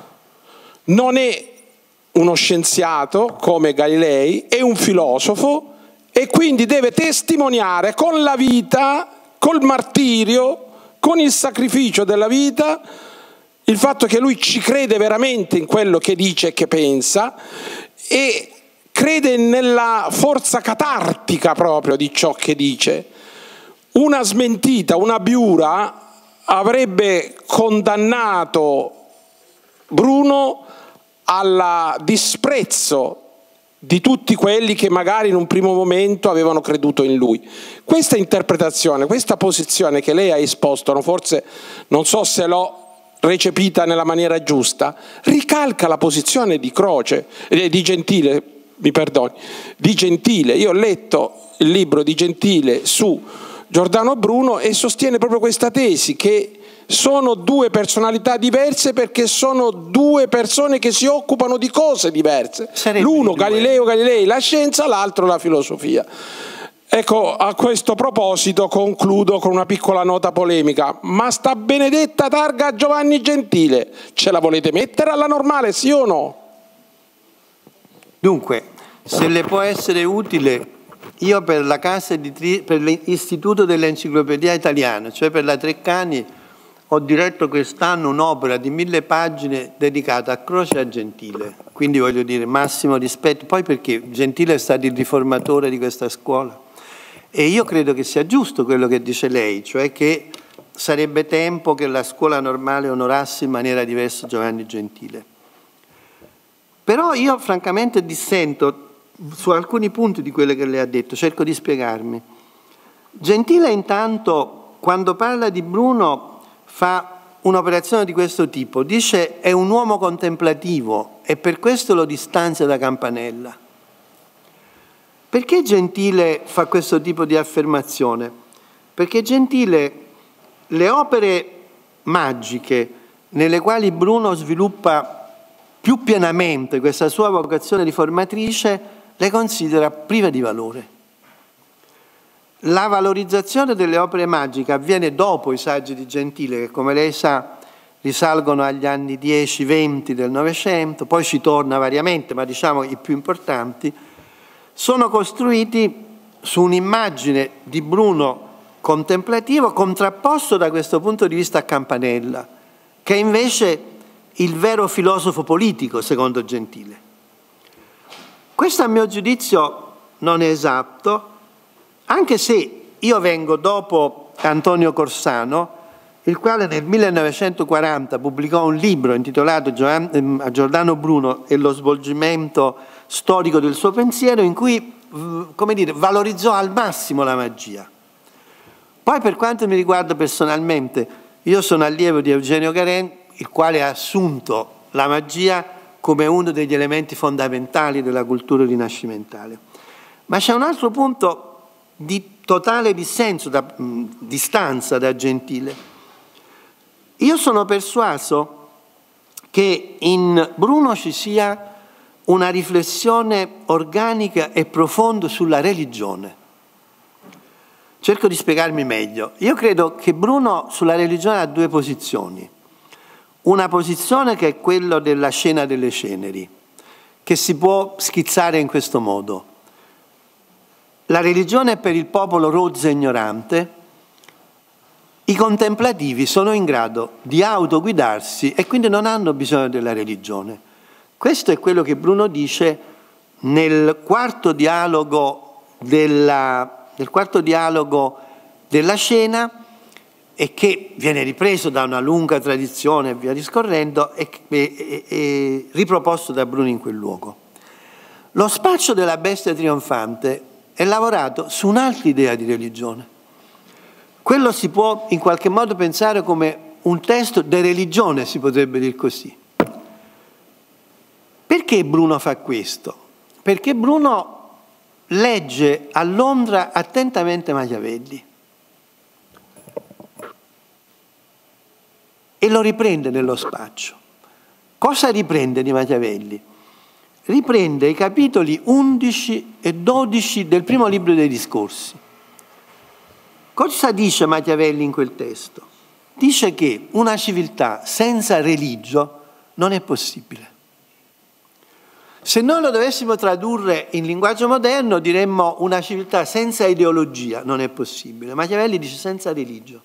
non è uno scienziato come Galilei, è un filosofo e quindi deve testimoniare con la vita, col martirio, con il sacrificio della vita, il fatto che lui ci crede veramente in quello che dice e che pensa e crede nella forza catartica proprio di ciò che dice. Una smentita, una biura avrebbe condannato Bruno al disprezzo di tutti quelli che magari in un primo momento avevano creduto in lui. Questa interpretazione, questa posizione che lei ha esposto, no, forse non so se l'ho recepita nella maniera giusta, ricalca la posizione di Croce, eh, di Gentile, mi perdoni, di Gentile. Io ho letto il libro di Gentile su Giordano Bruno e sostiene proprio questa tesi, che sono due personalità diverse perché sono due persone che si occupano di cose diverse. L'uno Galileo Galilei la scienza, l'altro la filosofia. Ecco, a questo proposito concludo con una piccola nota polemica. Ma sta benedetta targa Giovanni Gentile, ce la volete mettere alla normale, sì o no? Dunque, se le può essere utile, io per la casa di Tri- per l'Istituto dell'Enciclopedia Italiana, cioè per la Treccani, ho diretto quest'anno un'opera di mille pagine dedicata a Croce e a Gentile, quindi voglio dire massimo rispetto, poi perché Gentile è stato il riformatore di questa scuola e io credo che sia giusto quello che dice lei, cioè che sarebbe tempo che la scuola normale onorasse in maniera diversa Giovanni Gentile. Però io francamente dissento su alcuni punti di quello che lei ha detto, cerco di spiegarmi. Gentile intanto, quando parla di Bruno, fa un'operazione di questo tipo, dice è un uomo contemplativo e per questo lo distanzia da Campanella. Perché Gentile fa questo tipo di affermazione? Perché Gentile, le opere magiche nelle quali Bruno sviluppa più pienamente questa sua vocazione riformatrice, le considera prive di valore. La valorizzazione delle opere magiche avviene dopo i saggi di Gentile, che come lei sa risalgono agli anni dieci venti del Novecento, poi ci torna variamente, ma diciamo i più importanti, sono costruiti su un'immagine di Bruno contemplativo contrapposto da questo punto di vista a Campanella, che è invece il vero filosofo politico, secondo Gentile. Questo a mio giudizio non è esatto, anche se io vengo dopo Antonio Corsano, il quale nel millenovecentoquaranta pubblicò un libro intitolato Giordano Bruno e lo svolgimento storico del suo pensiero, in cui, come dire, valorizzò al massimo la magia. Poi, per quanto mi riguarda personalmente, io sono allievo di Eugenio Garen, il quale ha assunto la magia come uno degli elementi fondamentali della cultura rinascimentale. Ma c'è un altro punto di totale dissenso, da, mh, distanza da Gentile. Io sono persuaso che in Bruno ci sia una riflessione organica e profonda sulla religione. Cerco di spiegarmi meglio. Io credo che Bruno sulla religione ha due posizioni. Una posizione che è quella della scena delle ceneri, che si può schizzare in questo modo. La religione è per il popolo rozzo e ignorante, i contemplativi sono in grado di autoguidarsi e quindi non hanno bisogno della religione. Questo è quello che Bruno dice nel quarto dialogo della, nel quarto dialogo della scena, e che viene ripreso da una lunga tradizione e via discorrendo e, e, e riproposto da Bruno in quel luogo. Lo spaccio della bestia trionfante è lavorato su un'altra idea di religione. Quello si può in qualche modo pensare come un testo di religione, si potrebbe dire così. Perché Bruno fa questo? Perché Bruno legge a Londra attentamente Machiavelli. e lo riprende nello spaccio. Cosa riprende di Machiavelli? Riprende i capitoli undici e dodici del primo libro dei Discorsi. Cosa dice Machiavelli in quel testo? Dice che una civiltà senza religio non è possibile. Se noi lo dovessimo tradurre in linguaggio moderno, diremmo una civiltà senza ideologia non è possibile. Machiavelli dice senza religio.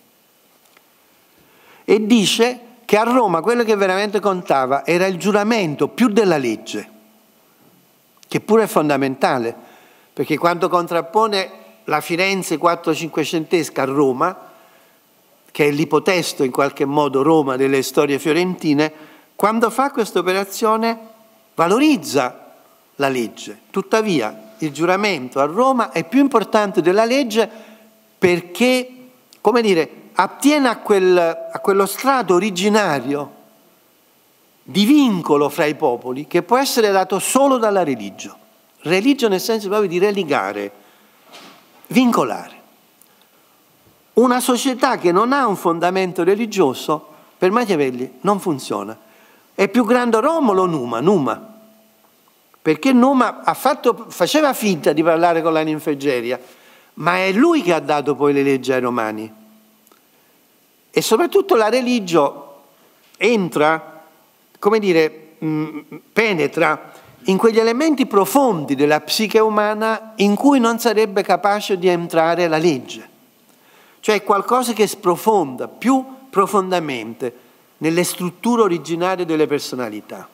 E dice che a Roma quello che veramente contava era il giuramento più della legge, che pure è fondamentale, perché quando contrappone la Firenze quattro-cinquecentesca a Roma, che è l'ipotesto in qualche modo Roma delle storie fiorentine, quando fa questa operazione valorizza la legge. Tuttavia il giuramento a Roma è più importante della legge perché, come dire, attiene a, quel, a quello strato originario di vincolo fra i popoli che può essere dato solo dalla religio. Religio nel senso proprio di religare, vincolare. Una società che non ha un fondamento religioso, per Machiavelli, non funziona. È più grande Romolo o Numa? Numa. Perché Numa ha fatto, faceva finta di parlare con la Ninfegeria, ma è lui che ha dato poi le leggi ai Romani. E soprattutto la religio entra, come dire, mh, penetra in quegli elementi profondi della psiche umana in cui non sarebbe capace di entrare la legge. Cioè qualcosa che sprofonda più profondamente nelle strutture originarie delle personalità.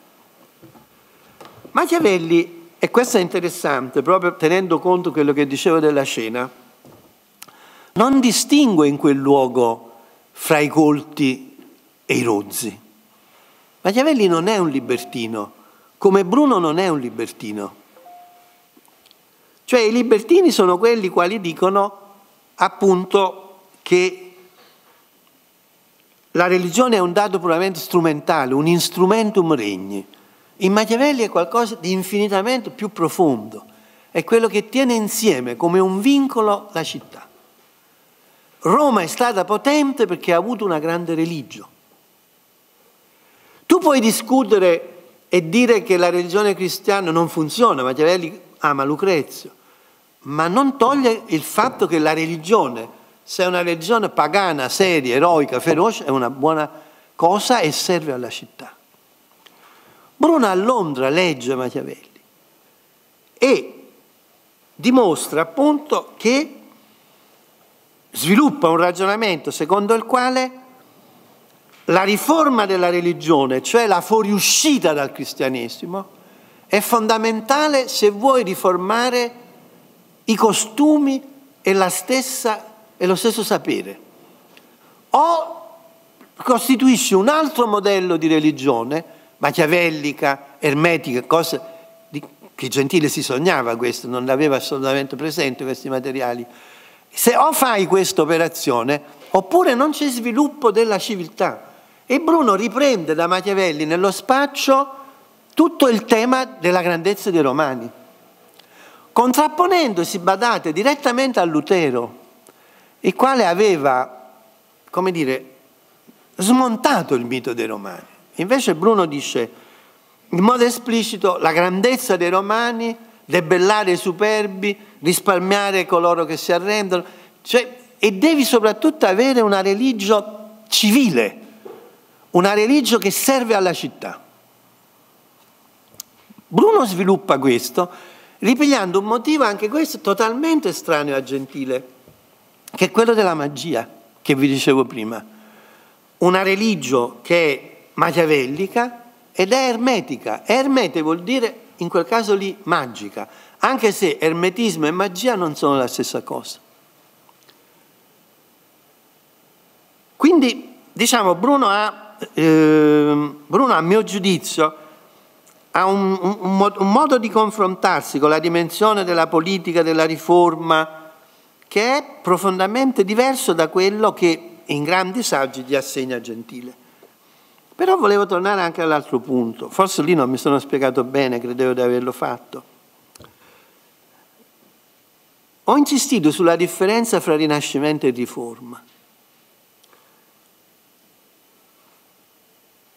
Machiavelli, e questo è interessante, proprio tenendo conto di quello che dicevo della cena, non distingue in quel luogo fra i colti e i rozzi. Machiavelli non è un libertino, come Bruno non è un libertino. Cioè i libertini sono quelli quali dicono appunto che la religione è un dato puramente strumentale, un instrumentum regni. In Machiavelli è qualcosa di infinitamente più profondo, è quello che tiene insieme come un vincolo la città. Roma è stata potente perché ha avuto una grande religio. Tu puoi discutere e dire che la religione cristiana non funziona, Machiavelli ama Lucrezio, ma non toglie il fatto che la religione, se è una religione pagana, seria, eroica, feroce, è una buona cosa e serve alla città. Bruno a Londra legge Machiavelli e dimostra appunto che sviluppa un ragionamento secondo il quale la riforma della religione, cioè la fuoriuscita dal cristianesimo, è fondamentale se vuoi riformare i costumi e, la stessa, e lo stesso sapere. O costituisce un altro modello di religione, machiavellica, ermetica, cose di, che Gentile si sognava questo, non l'aveva assolutamente presente questi materiali. Se o fai questa operazione, oppure non c'è sviluppo della civiltà. E Bruno riprende da Machiavelli nello spaccio tutto il tema della grandezza dei Romani, contrapponendosi, badate, direttamente a Lutero, il quale aveva, come dire, smontato il mito dei Romani. Invece Bruno dice in modo esplicito la grandezza dei Romani, debellare i superbi, risparmiare coloro che si arrendono, cioè, e devi soprattutto avere una religio civile, una religio che serve alla città. Bruno sviluppa questo ripigliando un motivo anche questo totalmente estraneo a Gentile, che è quello della magia che vi dicevo prima. Una religio che è machiavellica ed è ermetica. Ermete vuol dire in quel caso lì magica, anche se ermetismo e magia non sono la stessa cosa. Quindi diciamo Bruno ha, eh, Bruno a mio giudizio ha un, un, un modo di confrontarsi con la dimensione della politica, della riforma, che è profondamente diverso da quello che in grandi saggi gli assegna Gentile. Però volevo tornare anche all'altro punto, forse lì non mi sono spiegato bene, credevo di averlo fatto. Ho insistito sulla differenza fra Rinascimento e Riforma.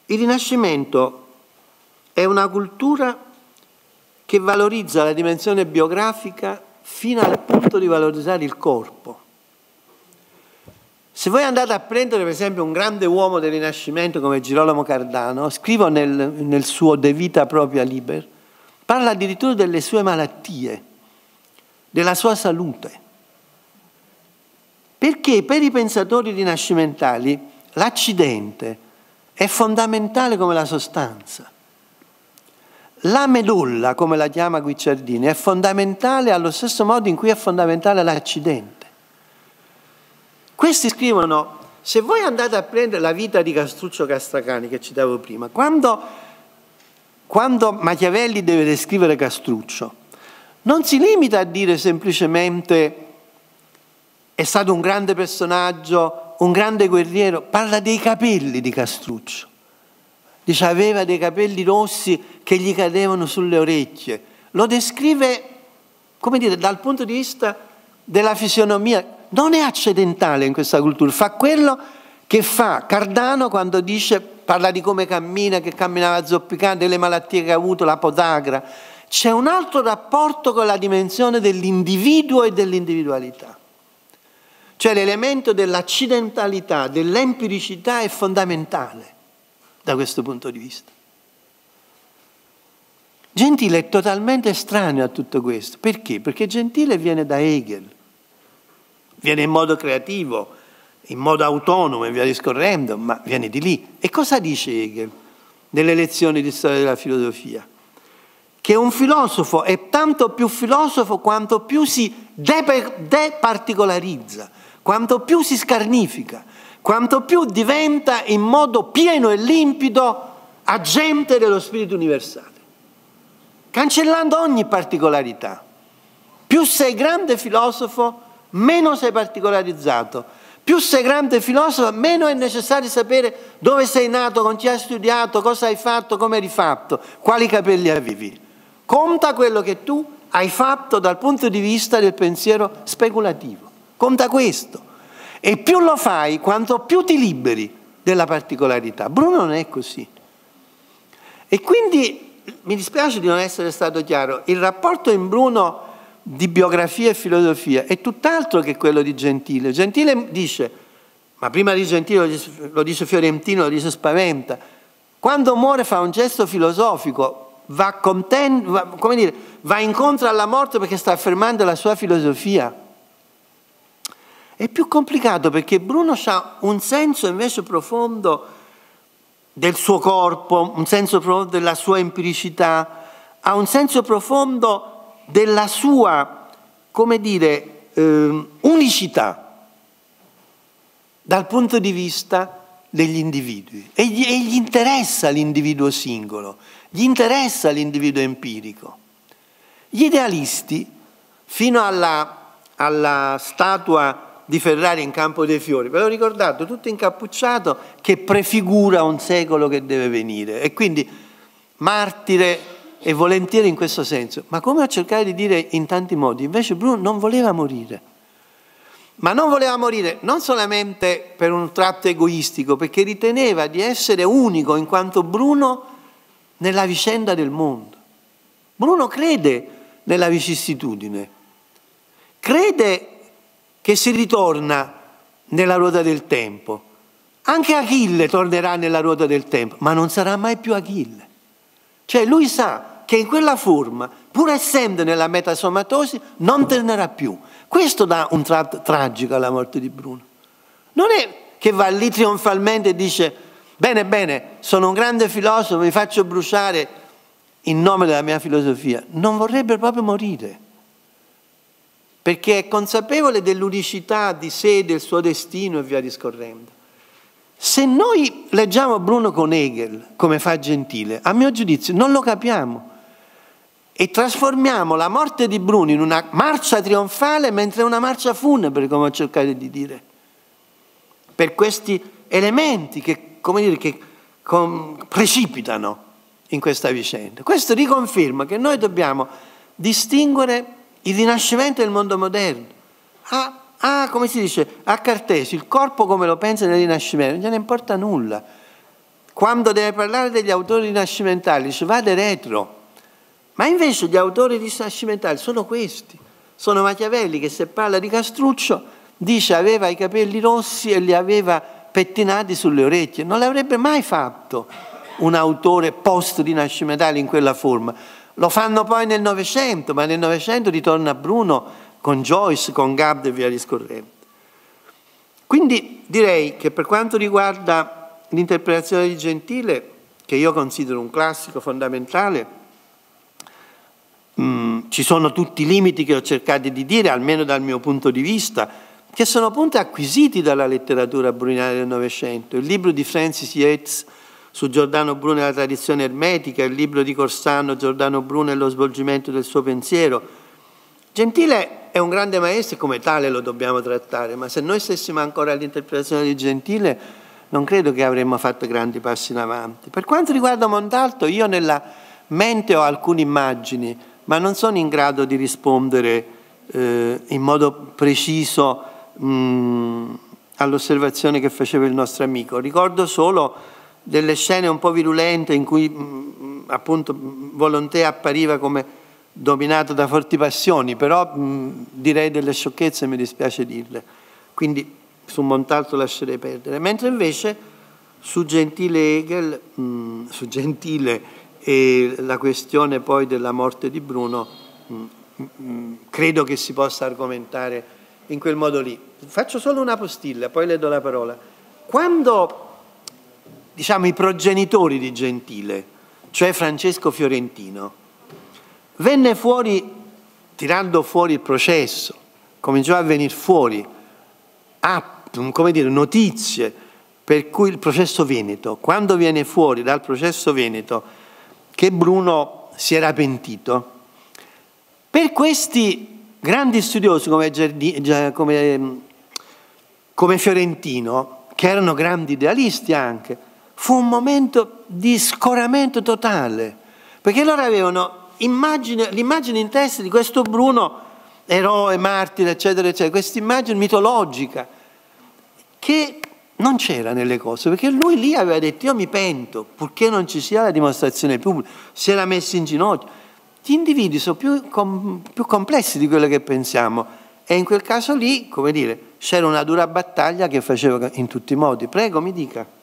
Il Rinascimento è una cultura che valorizza la dimensione biografica fino al punto di valorizzare il corpo. Se voi andate a prendere per esempio un grande uomo del Rinascimento come Girolamo Cardano, scrivo nel, nel suo De Vita Propria Liber, parla addirittura delle sue malattie, della sua salute. Perché per i pensatori rinascimentali l'accidente è fondamentale come la sostanza. La medulla, come la chiama Guicciardini, è fondamentale allo stesso modo in cui è fondamentale l'accidente. Questi scrivono, se voi andate a prendere la vita di Castruccio Castracani, che citavo prima, quando, quando Machiavelli deve descrivere Castruccio, non si limita a dire semplicemente è stato un grande personaggio, un grande guerriero, parla dei capelli di Castruccio. Dice aveva dei capelli rossi che gli cadevano sulle orecchie. Lo descrive, come dire, dal punto di vista della fisionomia. Non è accidentale in questa cultura, fa quello che fa Cardano quando dice, parla di come cammina, che camminava zoppicante, delle malattie che ha avuto, la podagra. C'è un altro rapporto con la dimensione dell'individuo e dell'individualità. Cioè l'elemento dell'accidentalità, dell'empiricità è fondamentale da questo punto di vista. Gentile è totalmente estraneo a tutto questo. Perché? Perché Gentile viene da Hegel, viene in modo creativo, in modo autonomo e via discorrendo, ma viene di lì. E cosa dice Hegel nelle lezioni di storia della filosofia? Che un filosofo è tanto più filosofo quanto più si departicolarizza, quanto più si scarnifica, quanto più diventa in modo pieno e limpido agente dello spirito universale, cancellando ogni particolarità. Più sei grande filosofo, meno sei particolarizzato. Più sei grande filosofo, meno è necessario sapere dove sei nato, con chi hai studiato, cosa hai fatto, come hai fatto, quali capelli avevi. Conta quello che tu hai fatto dal punto di vista del pensiero speculativo. Conta questo. E più lo fai, quanto più ti liberi della particolarità. Bruno non è così. E quindi mi dispiace di non essere stato chiaro. Il rapporto in Bruno di biografia e filosofia è tutt'altro che quello di Gentile. Gentile dice, ma prima di Gentile lo dice, lo dice Fiorentino, lo dice Spaventa, quando muore fa un gesto filosofico, va, conten- va, come dire, va incontro alla morte perché sta affermando la sua filosofia. È più complicato perché Bruno ha un senso invece profondo del suo corpo, un senso profondo della sua empiricità, ha un senso profondo della sua, come dire, eh, unicità dal punto di vista degli individui. E gli, e gli interessa l'individuo singolo, gli interessa l'individuo empirico. Gli idealisti, fino alla, alla statua di Ferrari in Campo dei Fiori, ve l'ho ricordato, tutto incappucciato, che prefigura un secolo che deve venire. E quindi martire e volentieri in questo senso, ma come ho cercato di dire in tanti modi, invece Bruno non voleva morire, ma non voleva morire non solamente per un tratto egoistico, perché riteneva di essere unico in quanto Bruno nella vicenda del mondo. Bruno crede nella vicissitudine, crede che si ritorna nella ruota del tempo. Anche Achille tornerà nella ruota del tempo, ma non sarà mai più Achille. Cioè lui sa che in quella forma, pur essendo nella metasomatosi, non tornerà più. Questo dà un tratto tragico alla morte di Bruno. Non è che va lì trionfalmente e dice bene, bene, sono un grande filosofo, mi faccio bruciare in nome della mia filosofia. Non vorrebbe proprio morire, perché è consapevole dell'unicità di sé, del suo destino e via discorrendo. Se noi leggiamo Bruno con Hegel, come fa Gentile, a mio giudizio non lo capiamo e trasformiamo la morte di Bruno in una marcia trionfale mentre è una marcia funebre, come ho cercato di dire, per questi elementi che, come dire, che com- precipitano in questa vicenda. Questo riconferma che noi dobbiamo distinguere il Rinascimento del mondo moderno. Ah, ah, come si dice, a Cartesio, il corpo come lo pensa del Rinascimento, non gliene importa nulla. quando deve parlare degli autori rinascimentali dice vade retro, ma invece gli autori rinascimentali sono questi, sono Machiavelli che se parla di Castruccio dice aveva i capelli rossi e li aveva pettinati sulle orecchie, non l'avrebbe mai fatto un autore post-rinascimentale in quella forma. Lo fanno poi nel Novecento, ma nel Novecento ritorna Bruno con Joyce, con Gabde e via discorrendo. Quindi direi che per quanto riguarda l'interpretazione di Gentile, che io considero un classico fondamentale, mh, ci sono tutti i limiti che ho cercato di dire, almeno dal mio punto di vista, che sono punti acquisiti dalla letteratura bruniniana del Novecento. Il libro di Francis Yates su Giordano Bruno e la tradizione ermetica, il libro di Corsano, Giordano Bruno e lo svolgimento del suo pensiero. Gentile è un grande maestro e come tale lo dobbiamo trattare, ma se noi stessimo ancora all'interpretazione di Gentile non credo che avremmo fatto grandi passi in avanti. Per quanto riguarda Montalto, io nella mente ho alcune immagini, ma non sono in grado di rispondere eh, in modo preciso mh, all'osservazione che faceva il nostro amico. Ricordo solo delle scene un po' virulente in cui mh, appunto Volonté appariva come dominato da forti passioni, però mh, direi delle sciocchezze, mi dispiace dirle, quindi su Montalto lascerei perdere, mentre invece su Gentile Hegel, mh, su Gentile e la questione poi della morte di Bruno, mh, mh, credo che si possa argomentare in quel modo lì. Faccio solo una postilla, poi le do la parola. Quando diciamo i progenitori di Gentile, cioè Francesco Fiorentino, venne fuori, tirando fuori il processo, cominciò a venire fuori, a, come dire, notizie, per cui il processo Veneto, quando viene fuori dal processo Veneto che Bruno si era pentito, per questi grandi studiosi come, Gerdi, come, come Fiorentino, che erano grandi idealisti anche, fu un momento di scoramento totale, perché loro avevano immagine, l'immagine in testa di questo Bruno, eroe, martire, eccetera, eccetera, questa immagine mitologica che non c'era nelle cose, perché lui lì aveva detto io mi pento, purché non ci sia la dimostrazione pubblica, si era messo in ginocchio. Gli individui sono più, com, più complessi di quello che pensiamo e in quel caso lì, come dire, c'era una dura battaglia che faceva in tutti i modi. Prego, mi dica.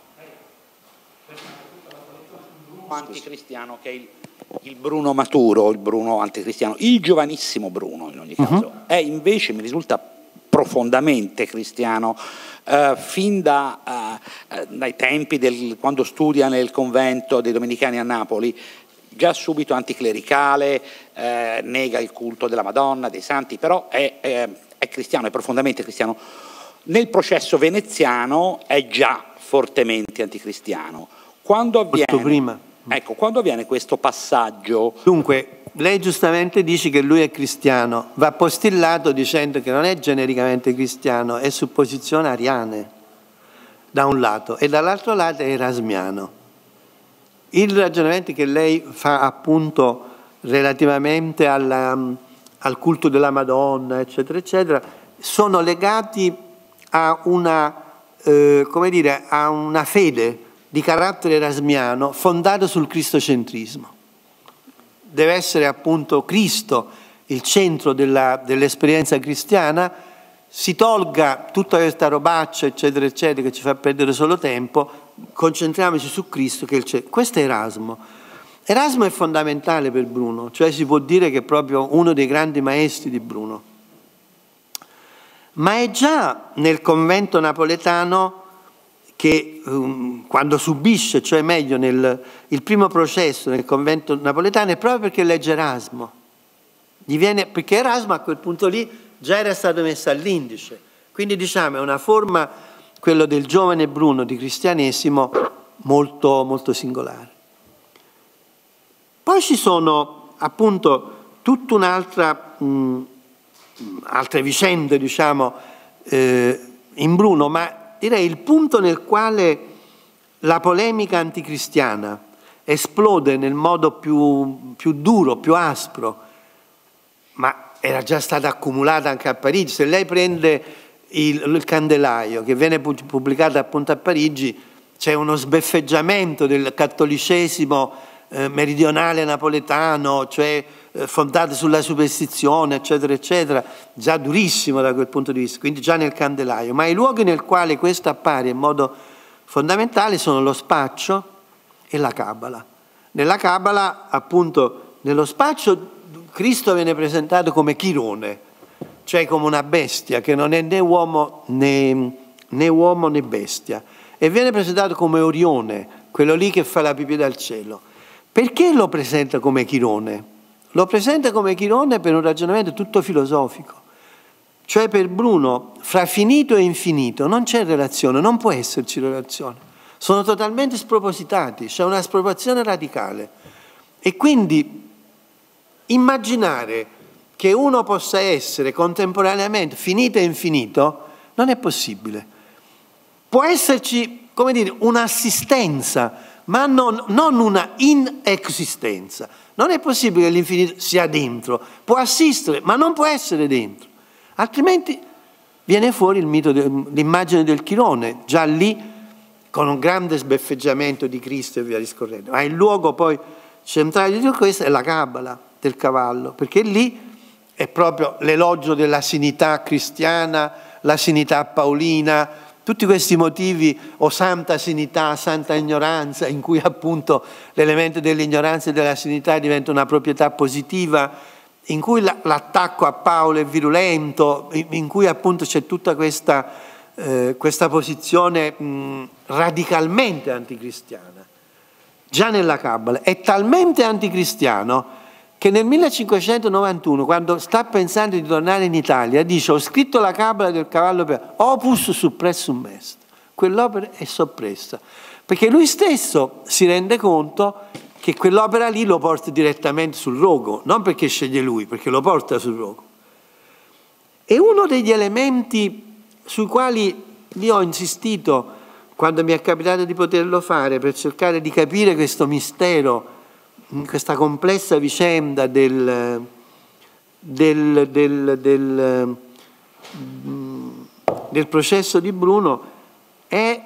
Anticristiano che è il, il Bruno maturo, il Bruno anticristiano, il giovanissimo Bruno in ogni caso, uh-huh. è invece, mi risulta profondamente cristiano, eh, fin da, eh, dai tempi del, quando studia nel convento dei Domenicani a Napoli, già subito anticlericale, eh, nega il culto della Madonna, dei santi, però è, è, è cristiano, è profondamente cristiano. Nel processo veneziano è già fortemente anticristiano. Quando avviene, prima. Ecco, quando avviene questo passaggio? Dunque, lei giustamente dice che lui è cristiano, va postillato dicendo che non è genericamente cristiano, è su posizioni ariane, da un lato, e dall'altro lato è erasmiano. Il ragionamento che lei fa appunto relativamente alla, al culto della Madonna, eccetera, eccetera, sono legati a una, eh, come dire, a una fede di carattere erasmiano fondato sul cristocentrismo. Deve essere appunto Cristo il centro della, dell'esperienza cristiana, si tolga tutta questa robaccia, eccetera, eccetera, che ci fa perdere solo tempo, concentriamoci su Cristo che è il centro. Questo è Erasmo. Erasmo è fondamentale per Bruno, cioè si può dire che è proprio uno dei grandi maestri di Bruno. Ma è già nel convento napoletano che um, quando subisce, cioè meglio nel il primo processo nel convento napoletano, è proprio perché legge Erasmo. Gli viene, perché Erasmo a quel punto lì già era stato messo all'indice. Quindi diciamo è una forma, quello del giovane Bruno, di cristianesimo, molto, molto singolare. Poi ci sono appunto tutta un'altra, mh, altre vicende, diciamo, eh, in Bruno, ma direi il punto nel quale la polemica anticristiana esplode nel modo più, più duro, più aspro, ma era già stata accumulata anche a Parigi. Se lei prende il, il Candelaio, che viene pubblicato appunto a Parigi, c'è uno sbeffeggiamento del cattolicesimo eh, meridionale napoletano, cioè eh, fondato sulla superstizione, eccetera, eccetera, già durissimo da quel punto di vista, quindi già nel Candelaio. Ma i luoghi nel quale questo appare in modo fondamentale sono lo spaccio e la Cabala. Nella Cabala, appunto, nello spaccio Cristo viene presentato come Chirone, cioè come una bestia che non è né uomo né, né uomo né bestia, e viene presentato come Orione, quello lì che fa la pipì dal cielo. Perché lo presenta come Chirone? Lo presenta come Chirone per un ragionamento tutto filosofico. Cioè per Bruno, fra finito e infinito non c'è relazione, non può esserci relazione. Sono totalmente spropositati, c'è una sproporzione radicale. E quindi immaginare che uno possa essere contemporaneamente finito e infinito non è possibile. Può esserci, come dire, un'assistenza, ma non, non una inesistenza. Non è possibile che l'infinito sia dentro, può assistere, ma non può essere dentro. Altrimenti viene fuori il mito, l'immagine del Chirone, già lì con un grande sbeffeggiamento di Cristo e via discorrendo. Ma il luogo poi centrale di tutto questo è la Cabala del cavallo, perché lì è proprio l'elogio della sinità cristiana, la sinità paolina, tutti questi motivi, o santa sinità, santa ignoranza, in cui appunto l'elemento dell'ignoranza e della sinità diventa una proprietà positiva, in cui l'attacco a Paolo è virulento, in cui appunto c'è tutta questa, eh, questa posizione mh, radicalmente anticristiana. Già nella Cabala è talmente anticristiano che nel millecinquecentonovantuno, quando sta pensando di tornare in Italia, dice: ho scritto la Cabala del cavallo per opus suppressum est. Quell'opera è soppressa, perché lui stesso si rende conto che quell'opera lì lo porta direttamente sul rogo, non perché sceglie lui, perché lo porta sul rogo. E uno degli elementi sui quali io ho insistito quando mi è capitato di poterlo fare, per cercare di capire questo mistero, questa complessa vicenda del, del, del, del, del processo di Bruno, è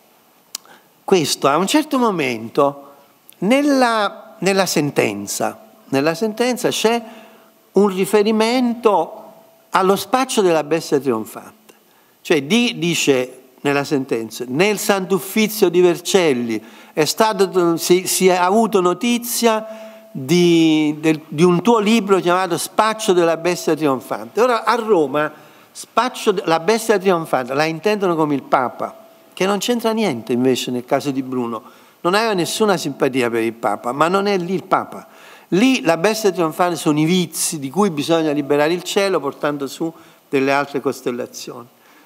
questo. A un certo momento nella, nella sentenza nella sentenza c'è un riferimento allo spaccio della bestia trionfante, cioè di, dice nella sentenza: nel Sant'Uffizio di Vercelli è stato, si, si è avuto notizia di, del, di un tuo libro chiamato Spaccio della bestia trionfante. Ora a Roma spaccio della bestia trionfante la intendono come il Papa, che non c'entra niente invece nel caso di Bruno, non aveva nessuna simpatia per il Papa, ma non è lì il Papa. Lì la bestia trionfante sono i vizi di cui bisogna liberare il cielo portando su delle altre costellazioni.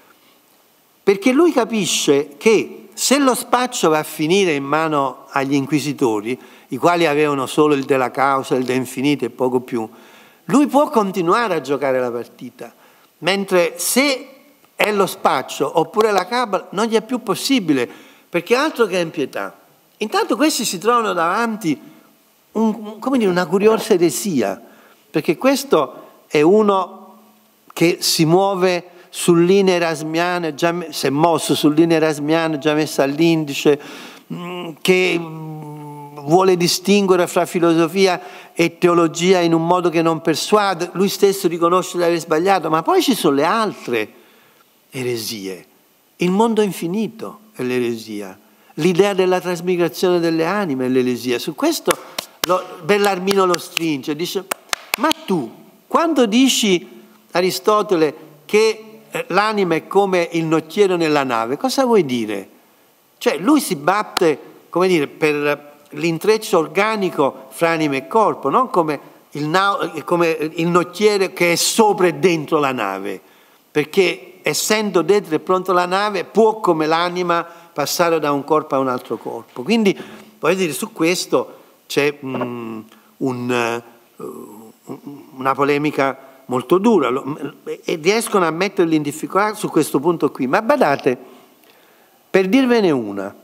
Perché lui capisce che se lo spaccio va a finire in mano agli inquisitori, i quali avevano solo il della causa, il de infinito e poco più, lui può continuare a giocare la partita, mentre se è lo spaccio oppure la cabala non gli è più possibile, perché altro che impietà. Intanto questi si trovano davanti un, come dire, una curiosa eresia, perché questo è uno che si muove sul linea erasmiana, già, si è mosso sul linea erasmiana, già messa all'indice, che vuole distinguere fra filosofia e teologia in un modo che non persuade, lui stesso riconosce di aver sbagliato, ma poi ci sono le altre eresie. Il mondo infinito è l'eresia, l'idea della trasmigrazione delle anime è l'eresia. Su questo lo, Bellarmino lo stringe, dice: ma tu, quando dici, Aristotele, che l'anima è come il nocchiero nella nave, cosa vuoi dire? Cioè lui si batte, come dire, per l'intreccio organico fra anima e corpo, non come il, come il nocchiere che è sopra e dentro la nave, perché essendo dentro e pronto la nave può come l'anima passare da un corpo a un altro corpo. Quindi voglio dire, su questo c'è mm, un, uh, una polemica molto dura e riescono a metterli in difficoltà su questo punto qui. Ma badate, per dirvene una,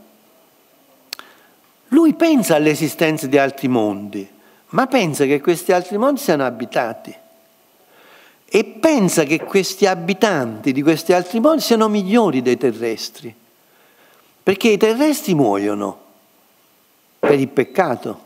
lui pensa all'esistenza di altri mondi, ma pensa che questi altri mondi siano abitati e pensa che questi abitanti di questi altri mondi siano migliori dei terrestri, perché i terrestri muoiono per il peccato,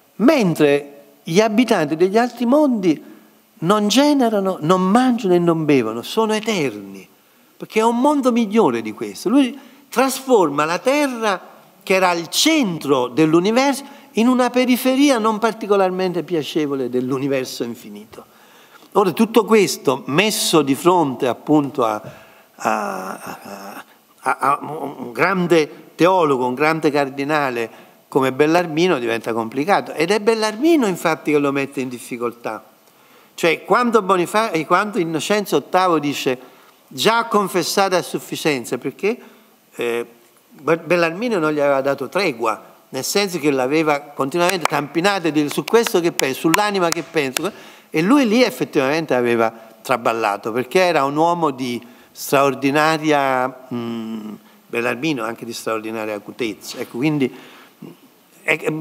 mentre gli abitanti degli altri mondi non generano, non mangiano e non bevono, sono eterni, perché è un mondo migliore di questo. Lui trasforma la terra, che era al centro dell'universo, in una periferia non particolarmente piacevole dell'universo infinito. Ora, tutto questo messo di fronte appunto a, a, a, a, a un grande teologo, un grande cardinale come Bellarmino, diventa complicato. Ed è Bellarmino infatti che lo mette in difficoltà. Cioè, quando, Bonifacio, quando Innocenzo ottavo dice già confessato a sufficienza, perché eh, Bellarmino non gli aveva dato tregua, nel senso che l'aveva continuamente tampinato e dire su questo che penso, sull'anima che penso, e lui lì effettivamente aveva traballato, perché era un uomo di straordinaria, mh, Bellarmino anche di straordinaria acutezza. Ecco, quindi è, è,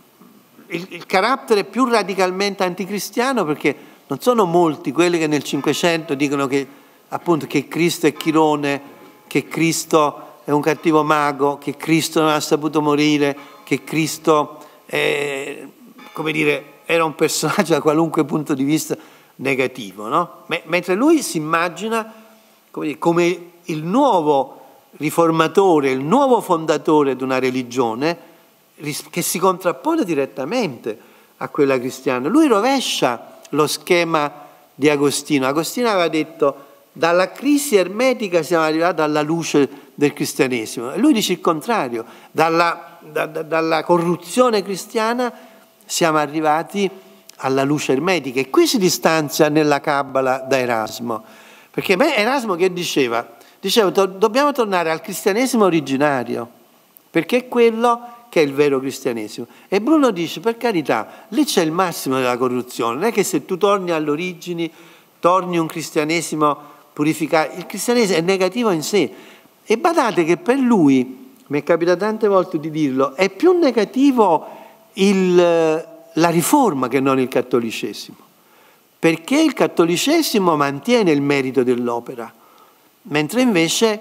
il, il carattere più radicalmente anticristiano, perché non sono molti quelli che nel Cinquecento dicono che appunto che Cristo è Chirone, che Cristo è un cattivo mago, che Cristo non ha saputo morire, che Cristo è, come dire, era un personaggio da qualunque punto di vista negativo, no? Mentre lui si immagina come, dire, come il nuovo riformatore, il nuovo fondatore di una religione che si contrappone direttamente a quella cristiana. Lui rovescia lo schema di Agostino. Agostino aveva detto: dalla crisi ermetica siamo arrivati alla luce del cristianesimo. E lui dice il contrario: dalla, da, da, dalla corruzione cristiana siamo arrivati alla luce ermetica. E qui si distanzia nella Cabala da Erasmo, perché Erasmo che diceva? Diceva dobbiamo tornare al cristianesimo originario, perché è quello che è il vero cristianesimo. E Bruno dice, per carità, lì c'è il massimo della corruzione, non è che se tu torni alle origini, torni un cristianesimo purificato, il cristianesimo è negativo in sé. E badate che per lui, mi è capitato tante volte di dirlo, è più negativo il, la riforma che non il cattolicesimo, perché il cattolicesimo mantiene il merito dell'opera, mentre invece,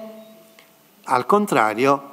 al contrario,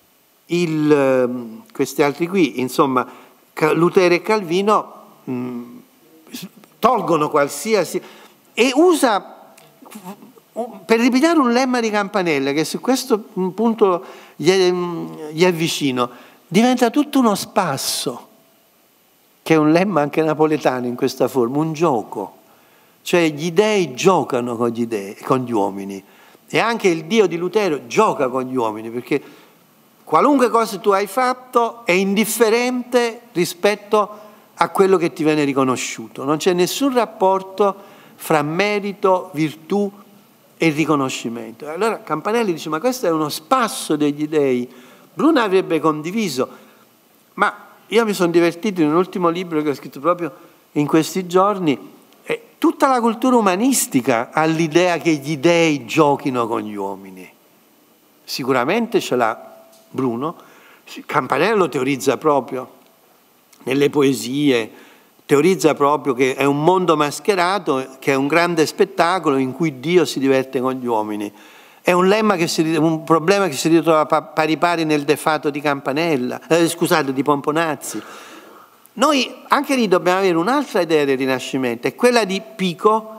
il, questi altri qui, insomma, Lutero e Calvino mh, tolgono qualsiasi e usa, per ripigliare un lemma di Campanella che su questo punto gli è, gli è vicino, diventa tutto uno spasso, che è un lemma anche napoletano in questa forma, un gioco, cioè gli dei giocano con gli dei, con gli uomini, e anche il Dio di Lutero gioca con gli uomini, perché qualunque cosa tu hai fatto è indifferente rispetto a quello che ti viene riconosciuto. Non c'è nessun rapporto fra merito, virtù e riconoscimento. Allora Campanelli dice, ma questo è uno spasso degli dei. Bruno avrebbe condiviso, ma io mi sono divertito in un ultimo libro che ho scritto proprio in questi giorni. Eh, tutta la cultura umanistica ha l'idea che gli dei giochino con gli uomini. Sicuramente ce l'ha Bruno, Campanella lo teorizza proprio nelle poesie, teorizza proprio che è un mondo mascherato, che è un grande spettacolo in cui Dio si diverte con gli uomini. È un lemma che si, un problema che si ritrova pari pari nel defato di Campanella, eh, scusate, di Pomponazzi. Noi anche lì dobbiamo avere un'altra idea del Rinascimento, è quella di Pico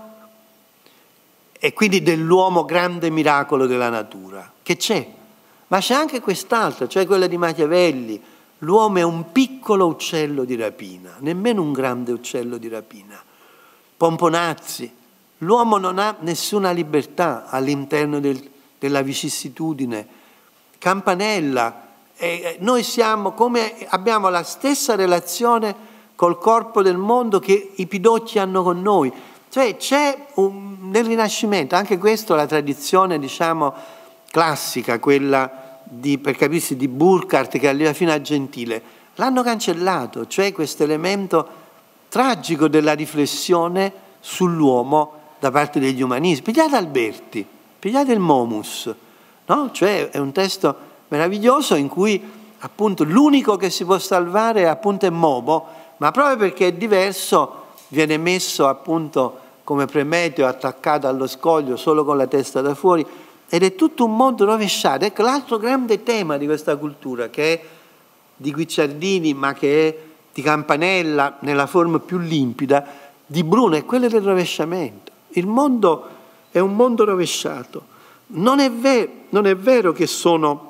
e quindi dell'uomo grande miracolo della natura, che c'è. Ma c'è anche quest'altra, cioè quella di Machiavelli. L'uomo è un piccolo uccello di rapina, nemmeno un grande uccello di rapina. Pomponazzi, l'uomo non ha nessuna libertà all'interno del, della vicissitudine. Campanella, eh, noi siamo come abbiamo la stessa relazione col corpo del mondo che i pidocchi hanno con noi. Cioè c'è un, nel Rinascimento, anche questo la tradizione, diciamo, classica, quella di, per capirsi, di Burckhardt che arriva fino a Gentile, l'hanno cancellato, cioè questo elemento tragico della riflessione sull'uomo da parte degli umanisti. Pigliate Alberti, pigliate il Momus, no? Cioè è un testo meraviglioso in cui appunto l'unico che si può salvare appunto è Momo, ma proprio perché è diverso viene messo appunto come Prometeo attaccato allo scoglio solo con la testa da fuori. ed è tutto un mondo rovesciato. Ecco, l'altro grande tema di questa cultura, che è di Guicciardini, ma che è di Campanella nella forma più limpida, di Bruno, è quello del rovesciamento. Il mondo è un mondo rovesciato. Non è, ver- non è vero che sono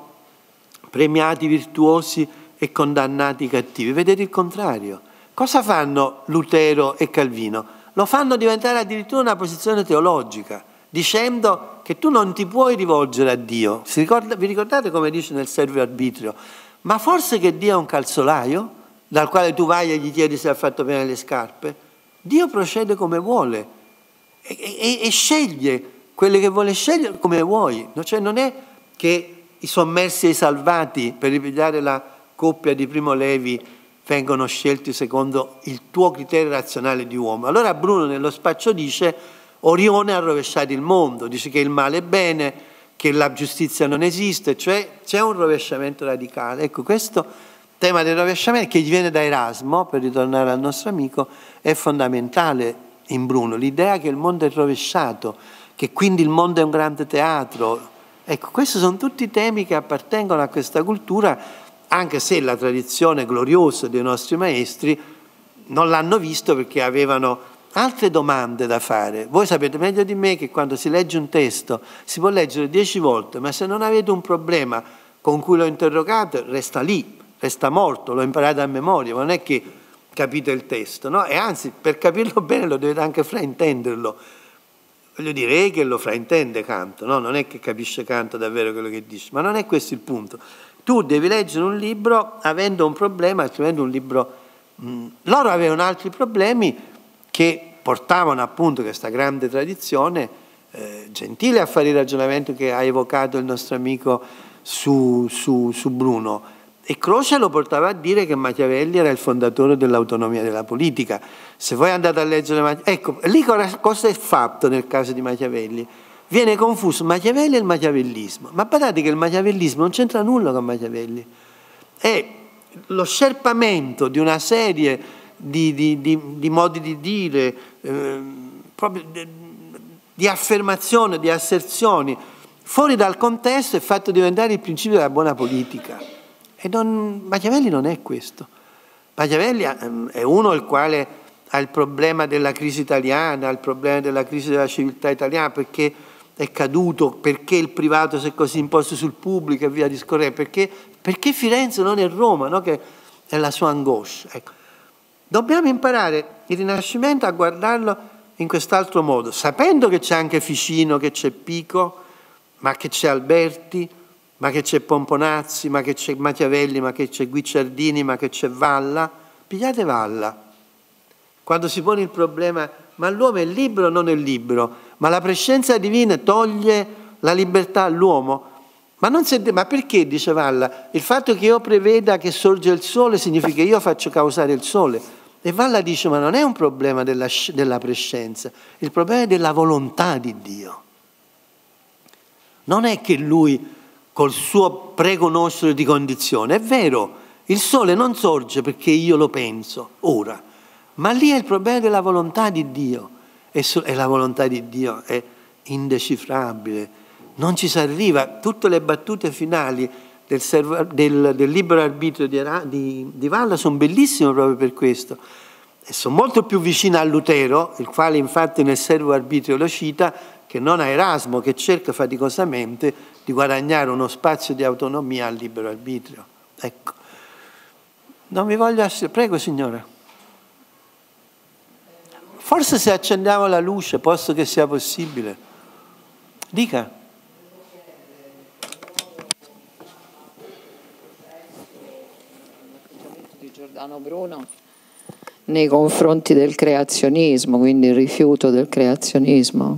premiati virtuosi e condannati cattivi, vedete il contrario. Cosa fanno Lutero e Calvino? Lo fanno diventare addirittura una posizione teologica, dicendo che tu non ti puoi rivolgere a Dio. Si ricorda, vi ricordate come dice nel Servo Arbitrio? Ma forse che Dio è un calzolaio dal quale tu vai e gli chiedi se ha fatto bene le scarpe? Dio procede come vuole e, e, e sceglie quelle che vuole scegliere come vuoi. Cioè non è che i sommersi e i salvati, per ripigliare la coppia di Primo Levi, vengono scelti secondo il tuo criterio razionale di uomo. Allora Bruno nello spaccio dice: Orione ha rovesciato il mondo, dice che il male è bene, che la giustizia non esiste, cioè c'è un rovesciamento radicale. Ecco, questo tema del rovesciamento, che gli viene da Erasmo, per ritornare al nostro amico, è fondamentale in Bruno, l'idea che il mondo è rovesciato, che quindi il mondo è un grande teatro. Ecco, questi sono tutti temi che appartengono a questa cultura, anche se la tradizione gloriosa dei nostri maestri non l'hanno visto perché avevano altre domande da fare. Voi sapete meglio di me che quando si legge un testo si può leggere dieci volte, ma se non avete un problema con cui lo interrogate, resta lì, resta morto, lo imparate a memoria, ma non è che capite il testo, no? E anzi, per capirlo bene lo dovete anche fraintenderlo. Voglio dire, Hegel lo fraintende Kant, no? Non è che capisce Kant davvero quello che dice, ma non è questo il punto. Tu devi leggere un libro avendo un problema, altrimenti un libro... Mh, loro avevano altri problemi che portavano appunto questa grande tradizione, eh, Gentile a fare il ragionamento che ha evocato il nostro amico su, su, su Bruno, e Croce lo portava a dire che Machiavelli era il fondatore dell'autonomia della politica. Se voi andate a leggere Machiavelli, ecco, lì cosa è fatto nel caso di Machiavelli? Viene confuso Machiavelli e il machiavellismo, ma badate che il machiavellismo non c'entra nulla con Machiavelli, è lo scerpamento di una serie di, di, di, di modi di dire, eh, proprio di, di affermazione, di asserzioni, fuori dal contesto, è fatto diventare il principio della buona politica. E non, Machiavelli non è questo. Machiavelli è uno il quale ha il problema della crisi italiana, ha il problema della crisi della civiltà italiana, perché è caduto, perché il privato si è così imposto sul pubblico e via discorrendo, perché, perché Firenze non è Roma, no? Che è la sua angoscia. Ecco. Dobbiamo imparare il Rinascimento a guardarlo in quest'altro modo, sapendo che c'è anche Ficino, che c'è Pico, ma che c'è Alberti, ma che c'è Pomponazzi, ma che c'è Machiavelli, ma che c'è Guicciardini, ma che c'è Valla. Pigliate Valla. Quando si pone il problema, ma l'uomo è libero o non è libero? Ma la prescienza divina toglie la libertà all'uomo? Ma, non si, ma perché, dice Valla, il fatto che io preveda che sorge il sole significa che io faccio causare il sole? E Valla dice, ma non è un problema della, della prescienza, il problema è della volontà di Dio. Non è che lui col suo preconoscere di condizione, è vero, il sole non sorge perché io lo penso ora, ma lì è il problema della volontà di Dio, e, so, e la volontà di Dio è indecifrabile, non ci si arriva. Tutte le battute finali del, servo, del, del libero arbitrio di, di, di Valla sono bellissime proprio per questo, e sono molto più vicine a Lutero, il quale infatti nel Servo Arbitrio lo cita, che non a Erasmo, che cerca faticosamente di guadagnare uno spazio di autonomia al libero arbitrio. Ecco. Non mi voglio essere... Prego, signora. Forse se accendiamo la luce, posto che sia possibile. Dica. Di Giordano Bruno nei confronti del creazionismo, quindi il rifiuto del creazionismo.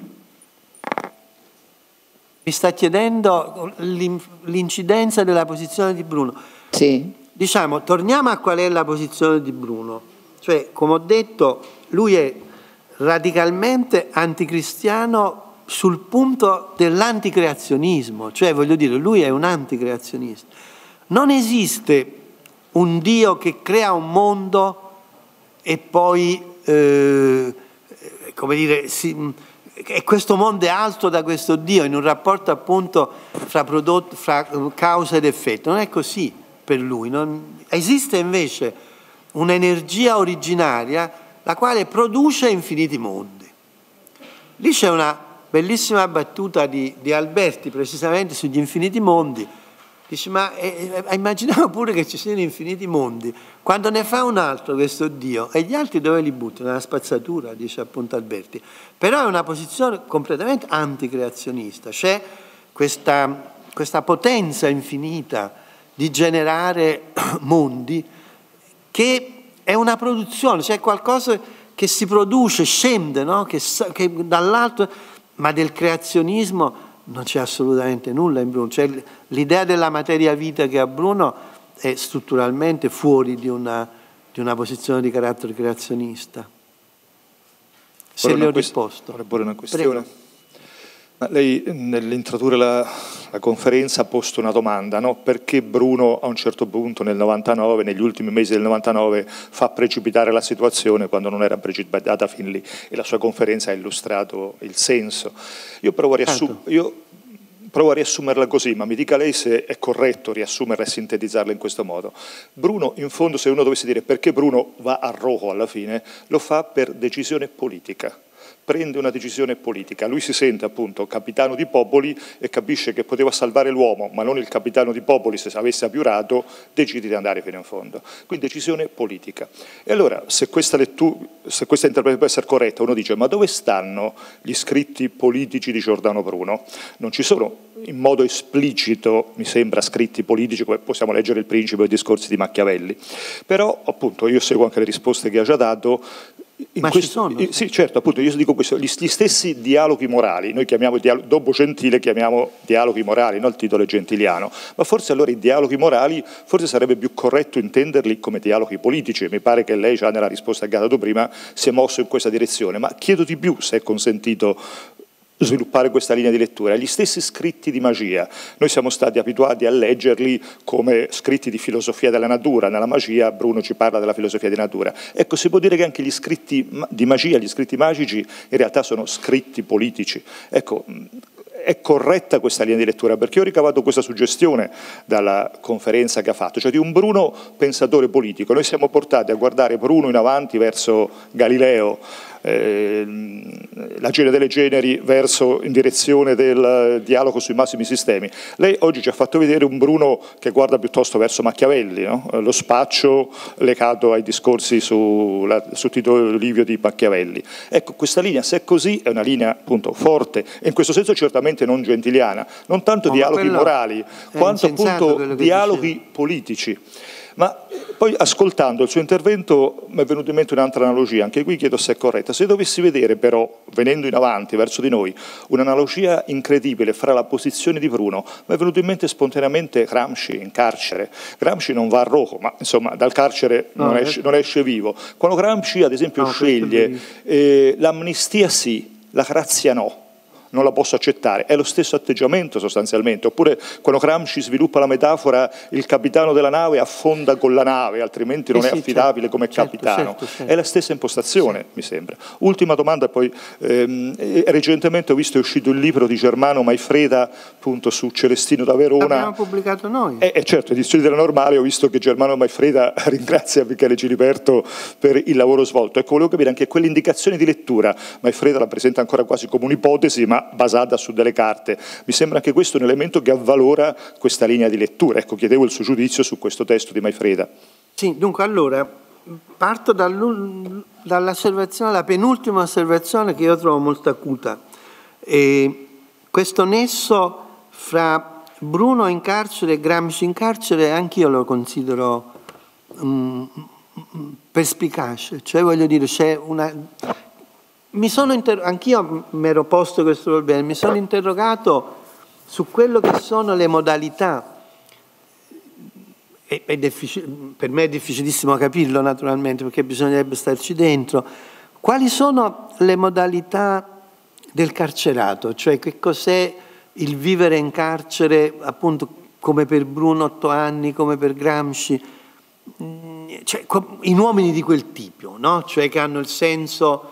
Mi sta chiedendo l'incidenza della posizione di Bruno. Sì. Diciamo, torniamo a qual è la posizione di Bruno. Cioè, come ho detto, lui è radicalmente anticristiano sul punto dell'anticreazionismo. Cioè, voglio dire, lui è un anticreazionista. Non esiste un Dio che crea un mondo e poi, eh, come dire, si... e questo mondo è alto da questo Dio, in un rapporto appunto fra, prodotto, fra causa ed effetto. Non è così per lui. Non... Esiste invece un'energia originaria la quale produce infiniti mondi. Lì c'è una bellissima battuta di, di Alberti precisamente sugli infiniti mondi. Dice, ma eh, immaginiamo pure che ci siano infiniti mondi, quando ne fa un altro questo Dio, e gli altri dove li butti? Nella spazzatura, dice appunto Alberti. Però è una posizione completamente anticreazionista, c'è questa, questa potenza infinita di generare mondi che è una produzione, c'è qualcosa che si produce, scende, no? che, che dall'alto, ma del creazionismo non c'è assolutamente nulla in Bruno. Cioè, l'idea della materia vita che ha Bruno è strutturalmente fuori di una, di una posizione di carattere creazionista. Se le ho risposto. Vorrei porre una questione. Ma lei nell'introdurre la, la conferenza ha posto una domanda, no? Perché Bruno a un certo punto nel novantanove, negli ultimi mesi del novantanove, fa precipitare la situazione quando non era precipitata fin lì, e la sua conferenza ha illustrato il senso. Io provo a, riassum- io provo a riassumerla così, ma mi dica lei se è corretto riassumerla e sintetizzarla in questo modo. Bruno, in fondo, se uno dovesse dire perché Bruno va a rogo alla fine, lo fa per decisione politica. Prende una decisione politica, lui si sente appunto capitano di popoli e capisce che poteva salvare l'uomo, ma non il capitano di popoli, se avesse abiurato, decide di andare fino in fondo. Quindi decisione politica. E allora, se questa lettura, se questa interpretazione può essere corretta, uno dice, ma dove stanno gli scritti politici di Giordano Bruno? Non ci sono in modo esplicito, mi sembra, scritti politici, come possiamo leggere il Principe o i discorsi di Machiavelli. Però, appunto, io seguo anche le risposte che ha già dato. In Ma questo, ci sono? Sì, certo, appunto, io dico questo, gli, gli stessi dialoghi morali, noi chiamiamo dialoghi, dopo Gentile chiamiamo dialoghi morali, no? Il titolo è gentiliano, ma forse allora i dialoghi morali, forse sarebbe più corretto intenderli come dialoghi politici. Mi pare che lei già nella risposta che ha dato prima si è mosso in questa direzione, ma chiedo di più, se è consentito sviluppare questa linea di lettura. Gli stessi scritti di magia, noi siamo stati abituati a leggerli come scritti di filosofia della natura, nella magia Bruno ci parla della filosofia di natura. Ecco, si può dire che anche gli scritti di magia, gli scritti magici, in realtà sono scritti politici. Ecco, è corretta questa linea di lettura, perché ho ricavato questa suggestione dalla conferenza che ha fatto, cioè di un Bruno pensatore politico. Noi siamo portati a guardare Bruno in avanti verso Galileo, eh, la genere delle generi verso in direzione del dialogo sui massimi sistemi. Lei oggi ci ha fatto vedere un Bruno che guarda piuttosto verso Machiavelli, no? Lo spaccio legato ai discorsi su, la, su Tito Livio di Machiavelli. Ecco, questa linea, se è così, è una linea appunto forte e in questo senso certamente non gentiliana, non tanto no, dialoghi morali quanto appunto dialoghi dicevo. politici. Ma poi ascoltando il suo intervento mi è venuto in mente un'altra analogia, anche qui chiedo se è corretta. Se dovessi vedere però, venendo in avanti verso di noi, un'analogia incredibile fra la posizione di Bruno, mi è venuto in mente spontaneamente Gramsci in carcere. Gramsci non va a rogo, ma insomma dal carcere no, non, esce, non esce vivo. Quando Gramsci ad esempio no, sceglie eh, l'amnistia sì, la grazia no, non la posso accettare, è lo stesso atteggiamento sostanzialmente. Oppure quando Gramsci sviluppa la metafora il capitano della nave affonda con la nave, altrimenti non eh sì, è affidabile certo, come certo, capitano, certo, certo. È la stessa impostazione, sì. mi sembra. Ultima domanda poi, ehm, recentemente ho visto è uscito il libro di Germano Maifreda appunto su Celestino da Verona. L'abbiamo pubblicato noi. E eh, eh, certo, edizioni della Normale, ho visto che Germano Maifreda ringrazia Michele Giliberto per il lavoro svolto. Ecco, volevo capire anche quell'indicazione di lettura, Maifreda la presenta ancora quasi come un'ipotesi, ma basata su delle carte. Mi sembra anche questo un elemento che avvalora questa linea di lettura. Ecco, chiedevo il suo giudizio su questo testo di Maifreda. Sì, dunque allora parto dall'osservazione, la penultima osservazione che io trovo molto acuta. E questo nesso fra Bruno in carcere e Gramsci in carcere anch'io lo considero um, perspicace, cioè voglio dire c'è una... Mi sono inter... Anch'io mi ero posto questo problema, mi sono interrogato su quello che sono le modalità. È, è difficile, per me è difficilissimo capirlo naturalmente, perché bisognerebbe starci dentro. Quali sono le modalità del carcerato? Cioè che cos'è il vivere in carcere, appunto come per Bruno otto anni, come per Gramsci, cioè, in uomini di quel tipo, no? Cioè che hanno il senso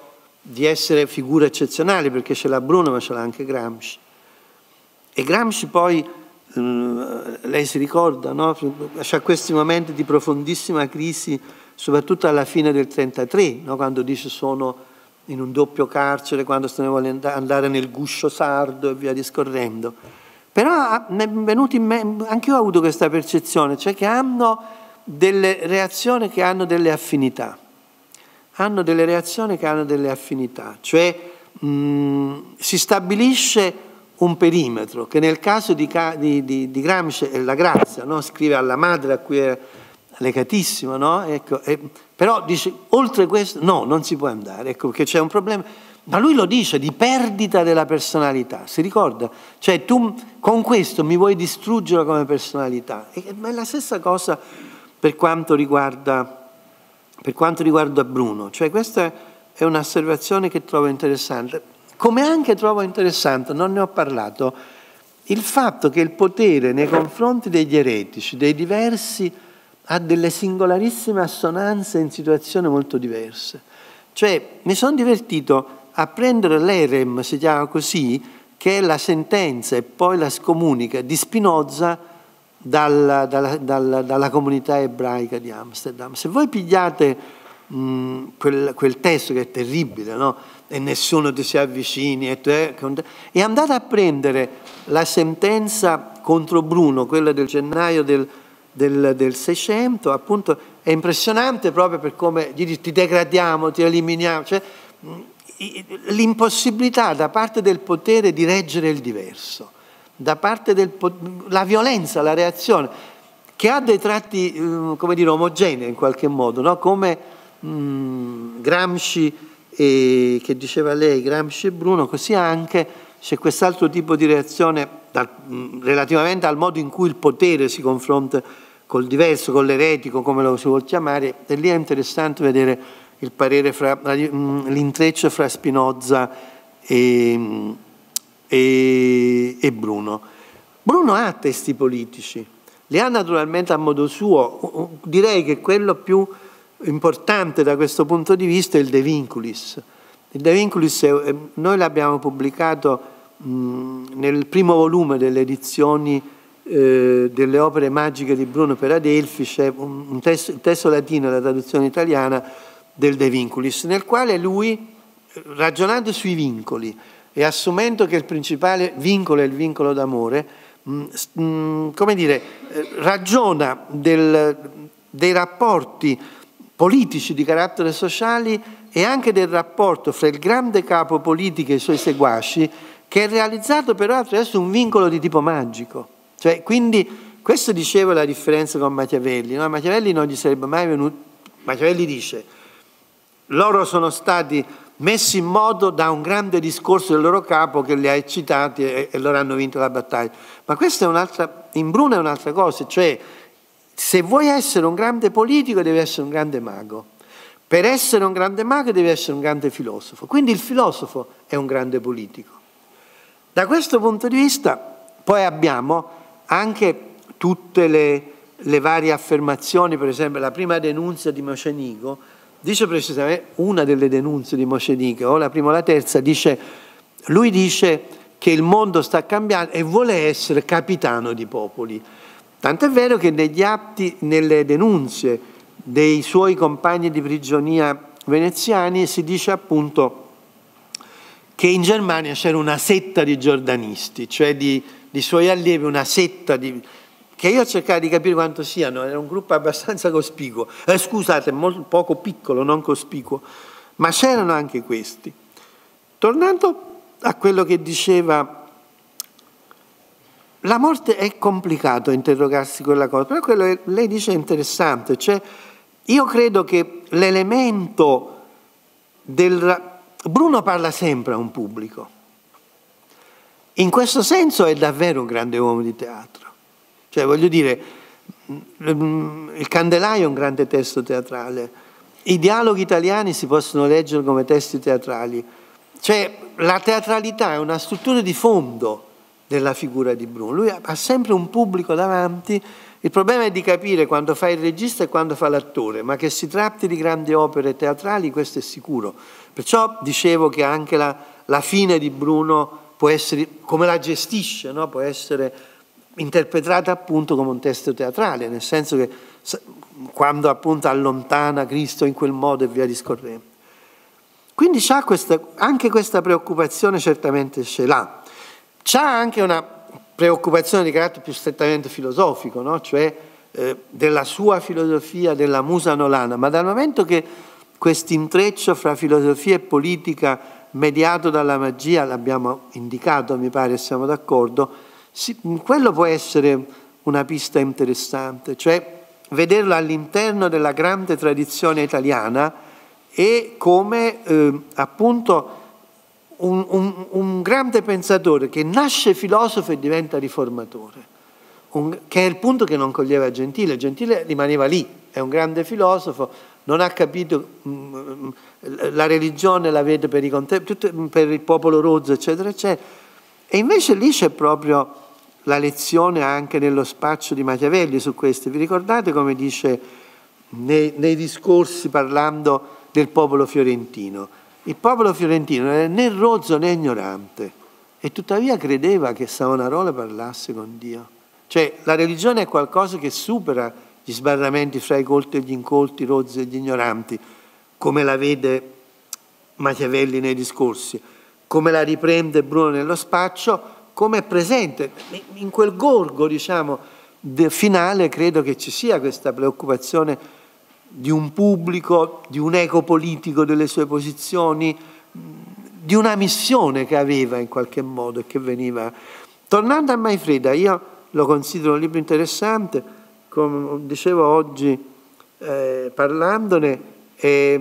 di essere figure eccezionali, perché ce l'ha Bruno ma ce l'ha anche Gramsci. E Gramsci poi, eh, lei si ricorda, no? C'ha questi momenti di profondissima crisi, soprattutto alla fine del trentatré, no? Quando dice sono in un doppio carcere, quando se ne vuole andare nel guscio sardo e via discorrendo. Però mi è venuto in me, anche io ho avuto questa percezione, cioè che hanno delle reazioni che hanno delle affinità, hanno delle reazioni che hanno delle affinità, cioè mh, si stabilisce un perimetro, che nel caso di, di, di, di Gramsci è la grazia, no? Scrive alla madre a cui è legatissimo, no? Ecco, e, però dice, oltre questo, no, non si può andare, ecco, perché c'è un problema, ma lui lo dice, di perdita della personalità, si ricorda? Cioè tu con questo mi vuoi distruggere come personalità, e, ma è la stessa cosa per quanto riguarda, per quanto riguarda Bruno, cioè questa è un'osservazione che trovo interessante, come anche trovo interessante, non ne ho parlato, il fatto che il potere nei confronti degli eretici, dei diversi, ha delle singolarissime assonanze in situazioni molto diverse. Cioè, mi sono divertito a prendere l'Erem, si chiama così, che è la sentenza e poi la scomunica di Spinoza dalla, dalla, dalla, dalla comunità ebraica di Amsterdam. Se voi pigliate mh, quel, quel testo che è terribile, no? E nessuno ti si avvicini, e, te, e andate a prendere la sentenza contro Bruno, quella del gennaio del Del, del Seicento, appunto, è impressionante proprio per come ti, ti degradiamo, ti eliminiamo, cioè l'impossibilità da parte del potere di reggere il diverso, da parte del la violenza, la reazione, che ha dei tratti, come dire, omogenei in qualche modo, no? Come mh, Gramsci e, che diceva lei, Gramsci e Bruno, così anche c'è quest'altro tipo di reazione da, mh, relativamente al modo in cui il potere si confronta col diverso, con l'eretico, come lo si vuol chiamare, e lì è interessante vedere il parere fra l'intreccio fra Spinoza e, e, e Bruno. Bruno ha testi politici, li ha naturalmente a modo suo, direi che quello più importante da questo punto di vista è il De Vinculis. Il De Vinculis è, noi l'abbiamo pubblicato mh, nel primo volume delle edizioni Eh, delle opere magiche di Bruno per Adelphi, c'è un, un testo, il testo latino e la traduzione italiana del De Vinculis, nel quale lui, ragionando sui vincoli e assumendo che il principale vincolo è il vincolo d'amore, mh, mh, come dire, eh, ragiona del, dei rapporti politici di carattere sociale e anche del rapporto fra il grande capo politico e i suoi seguaci, che è realizzato però attraverso un vincolo di tipo magico. Cioè, quindi, questo diceva la differenza con Machiavelli, no? Machiavelli non gli sarebbe mai venuto, Machiavelli dice, loro sono stati messi in moto da un grande discorso del loro capo che li ha eccitati e, e loro hanno vinto la battaglia. Ma questa è un'altra, in Bruno è un'altra cosa, cioè, se vuoi essere un grande politico devi essere un grande mago, per essere un grande mago devi essere un grande filosofo, quindi il filosofo è un grande politico. Da questo punto di vista poi abbiamo anche tutte le, le varie affermazioni, per esempio la prima denunzia di Mocenigo, dice precisamente, una delle denunzie di Mocenigo, o la prima o la terza, dice, lui dice che il mondo sta cambiando e vuole essere capitano di popoli. Tant'è vero che negli atti, nelle denunzie dei suoi compagni di prigionia veneziani si dice appunto che in Germania c'era una setta di giordanisti, cioè di di suoi allievi, una setta di, che io ho cercato di capire quanto siano, era un gruppo abbastanza cospicuo, eh, scusate, molto poco piccolo, non cospicuo, ma c'erano anche questi. Tornando a quello che diceva, la morte è complicato interrogarsi quella cosa, però quello che lei dice è interessante, cioè io credo che l'elemento del... Bruno parla sempre a un pubblico. In questo senso è davvero un grande uomo di teatro. Cioè, voglio dire, il Candelaio è un grande testo teatrale, i dialoghi italiani si possono leggere come testi teatrali. Cioè, la teatralità è una struttura di fondo della figura di Bruno. Lui ha sempre un pubblico davanti Il problema è di capire quando fa il regista e quando fa l'attore, ma che si tratti di grandi opere teatrali, questo è sicuro. Perciò dicevo che anche la, la fine di Bruno può essere, come la gestisce, no? Può essere interpretata appunto come un testo teatrale, nel senso che quando appunto allontana Cristo in quel modo e via discorrendo. Quindi c'ha questa, anche questa preoccupazione certamente ce l'ha. C'ha anche una preoccupazione di carattere più strettamente filosofico, no? Cioè eh, della sua filosofia, della musa nolana, ma dal momento che questo intreccio fra filosofia e politica mediato dalla magia, l'abbiamo indicato, mi pare, siamo d'accordo, si, quello può essere una pista interessante, cioè vederlo all'interno della grande tradizione italiana e come eh, appunto un, un, un grande pensatore che nasce filosofo e diventa riformatore, un, che è il punto che non coglieva Gentile. Gentile rimaneva lì, è un grande filosofo, non ha capito mh, la religione, la vede per, i per il popolo rozzo, eccetera, eccetera. E invece lì c'è proprio la lezione anche nello spaccio di Machiavelli su questo. Vi ricordate come dice nei, nei discorsi parlando del popolo fiorentino? Il popolo fiorentino non era né rozzo né ignorante e tuttavia credeva che Savonarola parlasse con Dio. Cioè la religione è qualcosa che supera gli sbarramenti fra i colti e gli incolti, i rozzi e gli ignoranti, come la vede Machiavelli nei discorsi, come la riprende Bruno nello spaccio, come è presente in quel gorgo, diciamo, finale. Credo che ci sia questa preoccupazione di un pubblico, di un eco politico delle sue posizioni, di una missione che aveva in qualche modo e che veniva. Tornando a Maifreda, io lo considero un libro interessante, come dicevo oggi eh, parlandone, è,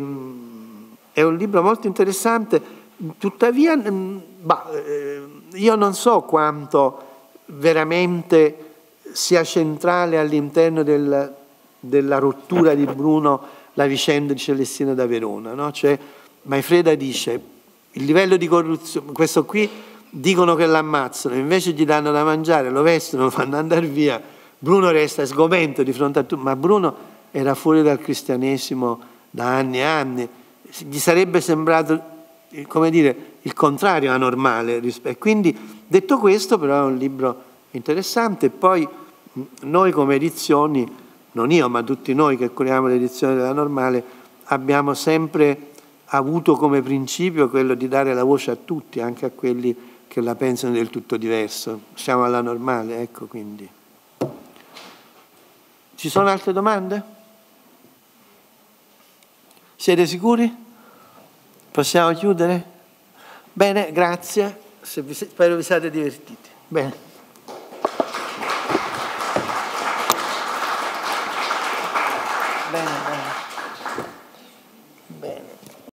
è un libro molto interessante, tuttavia bah, eh, io non so quanto veramente sia centrale all'interno del della rottura di Bruno la vicenda di Celestina da Verona, no? Cioè Maifreda dice il livello di corruzione, questo qui dicono che l'ammazzano, invece gli danno da mangiare, lo vestono, lo fanno andare via, Bruno resta sgomento di fronte a tutto, ma Bruno era fuori dal cristianesimo da anni e anni, gli sarebbe sembrato, come dire, il contrario anormale. E quindi, detto questo, però è un libro interessante. Poi noi come edizioni, non io, ma tutti noi che curiamo l'edizione della Normale, abbiamo sempre avuto come principio quello di dare la voce a tutti, anche a quelli che la pensano del tutto diverso. Siamo alla Normale, ecco, quindi. Ci sono altre domande? Siete sicuri? Possiamo chiudere? Bene, grazie. Spero vi siate divertiti. Bene.